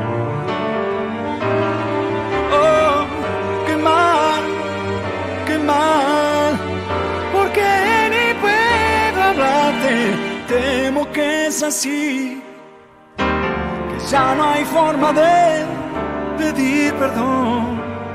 Oh, qué mal, qué mal, porque ni puedo hablarte. Temo que es así, que ya no hay forma de pedir perdón.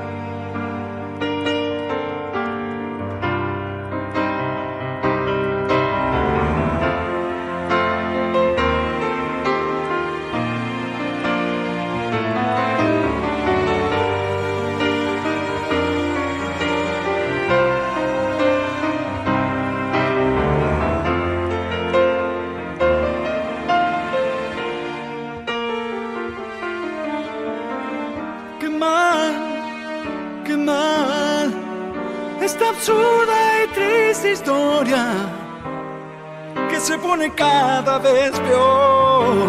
Esta absurda y triste historia que se pone cada vez peor.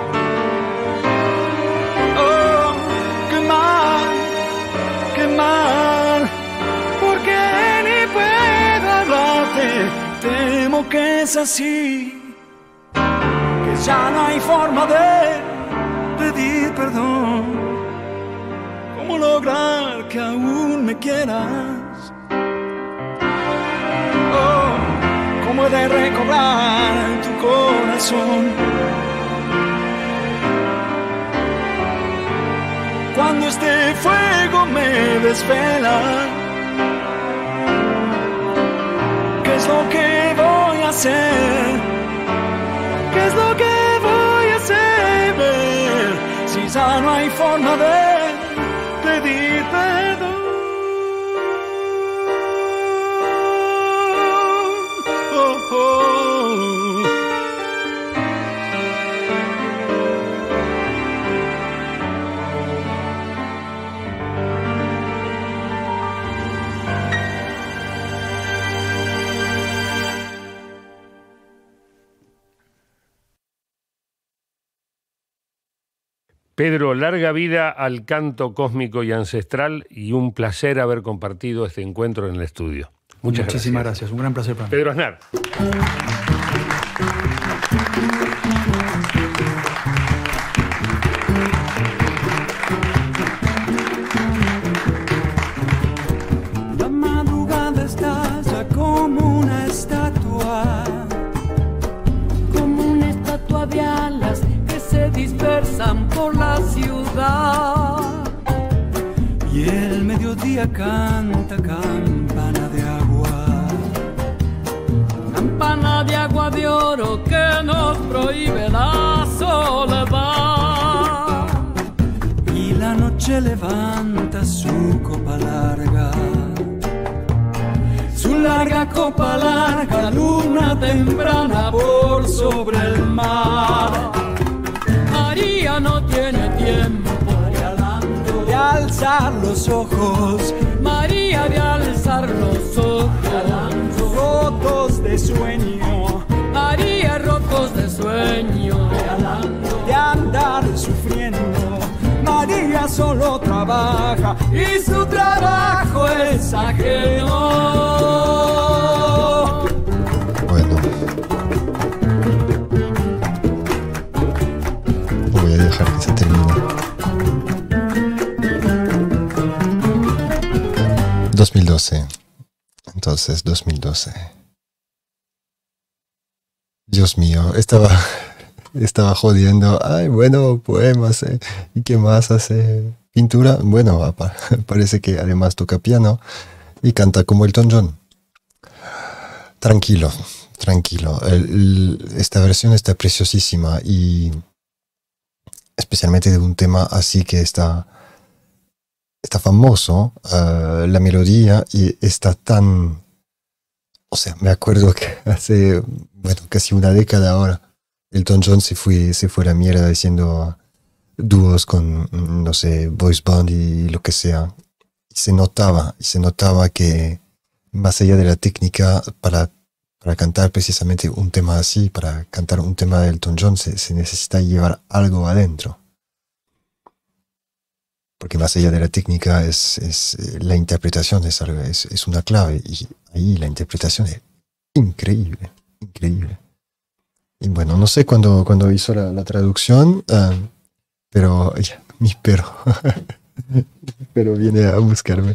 Oh, qué mal, porque ni puedo hablarte. Temo que es así, que ya no hay forma de pedir perdón. ¿Cómo lograr que aún me quieras? ¿Cómo he de recobrar tu corazón? Cuando este fuego me desvela, ¿qué es lo que voy a hacer? ¿Qué es lo que voy a hacer? Si ya no hay forma de pedir perdón. Pedro, larga vida al canto cósmico y ancestral y un placer haber compartido este encuentro en el estudio. Muchísimas gracias. Un gran placer para mí. Pedro Aznar. La madrugada estalla como una estatua de alas que se dispersan por la ciudad. Y el mediodía canta campana de agua. Campana de agua de oro que nos prohíbe la soledad. Y la noche levanta su copa larga. Su larga copa larga, luna temprana por sobre el mar. María no tiene tiempo de alzar los ojos. María de alzar los ojos. Rotos de sueño. María rotos de sueño. De andar sufriendo. María solo trabaja y su trabajo es ajeno. Bueno, voy a dejar que se termine. 2012. Entonces, 2012. Dios mío, estaba jodiendo. Ay, bueno, poemas, ¿y qué más hace? Pintura. Bueno, parece que además toca piano y canta como Elton John. Tranquilo, tranquilo. Esta versión está preciosísima y especialmente de un tema así que está famoso, la melodía, y está tan... O sea, me acuerdo que hace, bueno, casi una década ahora, Elton John se fue a la mierda haciendo dúos con, no sé, boys band y lo que sea. Y se notaba que más allá de la técnica, para cantar precisamente un tema así, para cantar un tema de Elton John, se necesita llevar algo adentro. Porque más allá de la técnica es la interpretación, es una clave. Y ahí la interpretación es increíble, increíble. Y bueno, no sé cuándo hizo la traducción, pero ya, mi perro, pero viene a buscarme.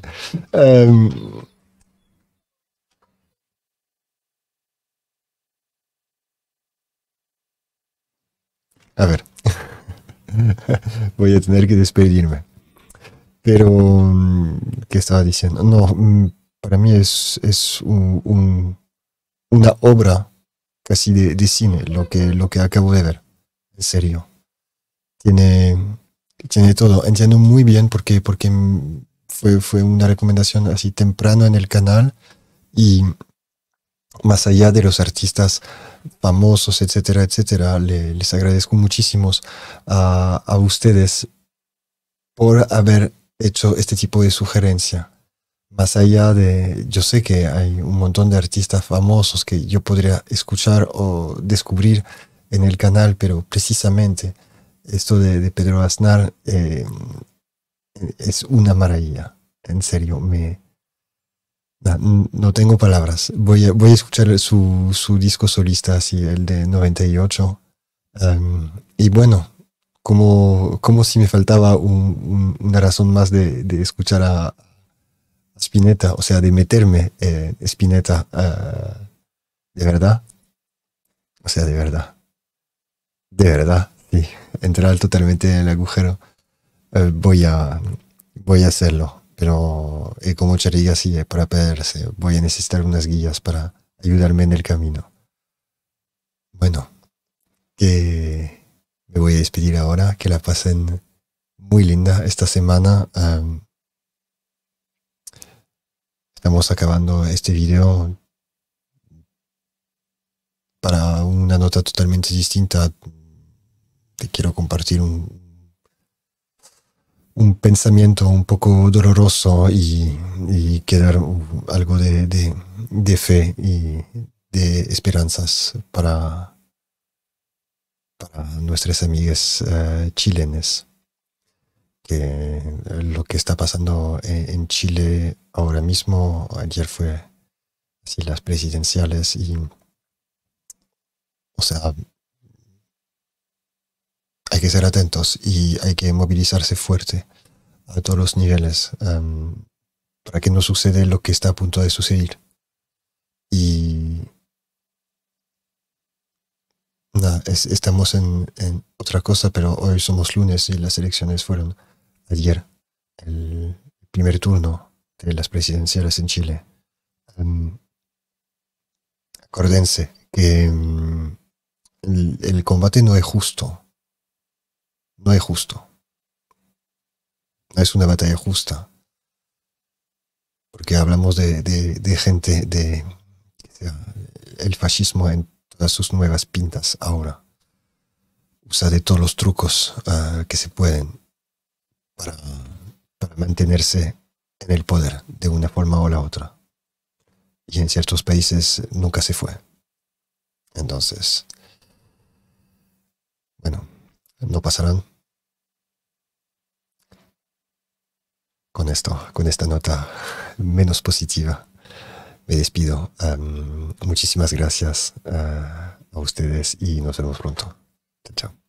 A ver, voy a tener que despedirme. Pero, ¿qué estaba diciendo? No, para mí es una obra casi de cine, lo que acabo de ver. En serio. Tiene todo. Entiendo muy bien porque fue una recomendación así temprano en el canal, y más allá de los artistas famosos, etcétera, etcétera, les agradezco muchísimo a ustedes por haber hecho este tipo de sugerencia. Más allá de, yo sé que hay un montón de artistas famosos que yo podría escuchar o descubrir en el canal, pero precisamente esto de Pedro Aznar es una maravilla. En serio, no tengo palabras. Voy a escuchar su disco solista, así, el de 98. Y bueno, como si me faltaba una razón más de escuchar a Spinetta, o sea, de meterme Spinetta, de verdad. O sea, de verdad, sí, entrar totalmente en el agujero. Voy a hacerlo, pero como Chariga sigue para perderse, voy a necesitar unas guías para ayudarme en el camino. Bueno, que me voy a despedir ahora, que la pasen muy linda esta semana. Estamos acabando este video para una nota totalmente distinta. Te quiero compartir un pensamiento un poco doloroso y quedar algo de fe y de esperanzas para nuestras amigas chilenas. porque lo que está pasando en Chile ahora mismo, ayer fue así las presidenciales y, o sea, hay que ser atentos y hay que movilizarse fuerte a todos los niveles para que no suceda lo que está a punto de suceder. Y nada, estamos en otra cosa, pero hoy somos lunes y las elecciones fueron ayer, el primer turno de las presidenciales en Chile. Acuérdense que el combate no es justo. No es justo. No es una batalla justa. Porque hablamos de gente, el fascismo en todas sus nuevas pintas ahora. Usa de todos los trucos que se pueden para mantenerse en el poder de una forma o la otra. Y en ciertos países nunca se fue. Entonces, bueno, no pasarán. Con esta nota menos positiva, me despido. Muchísimas gracias a ustedes y nos vemos pronto. Chao, chao.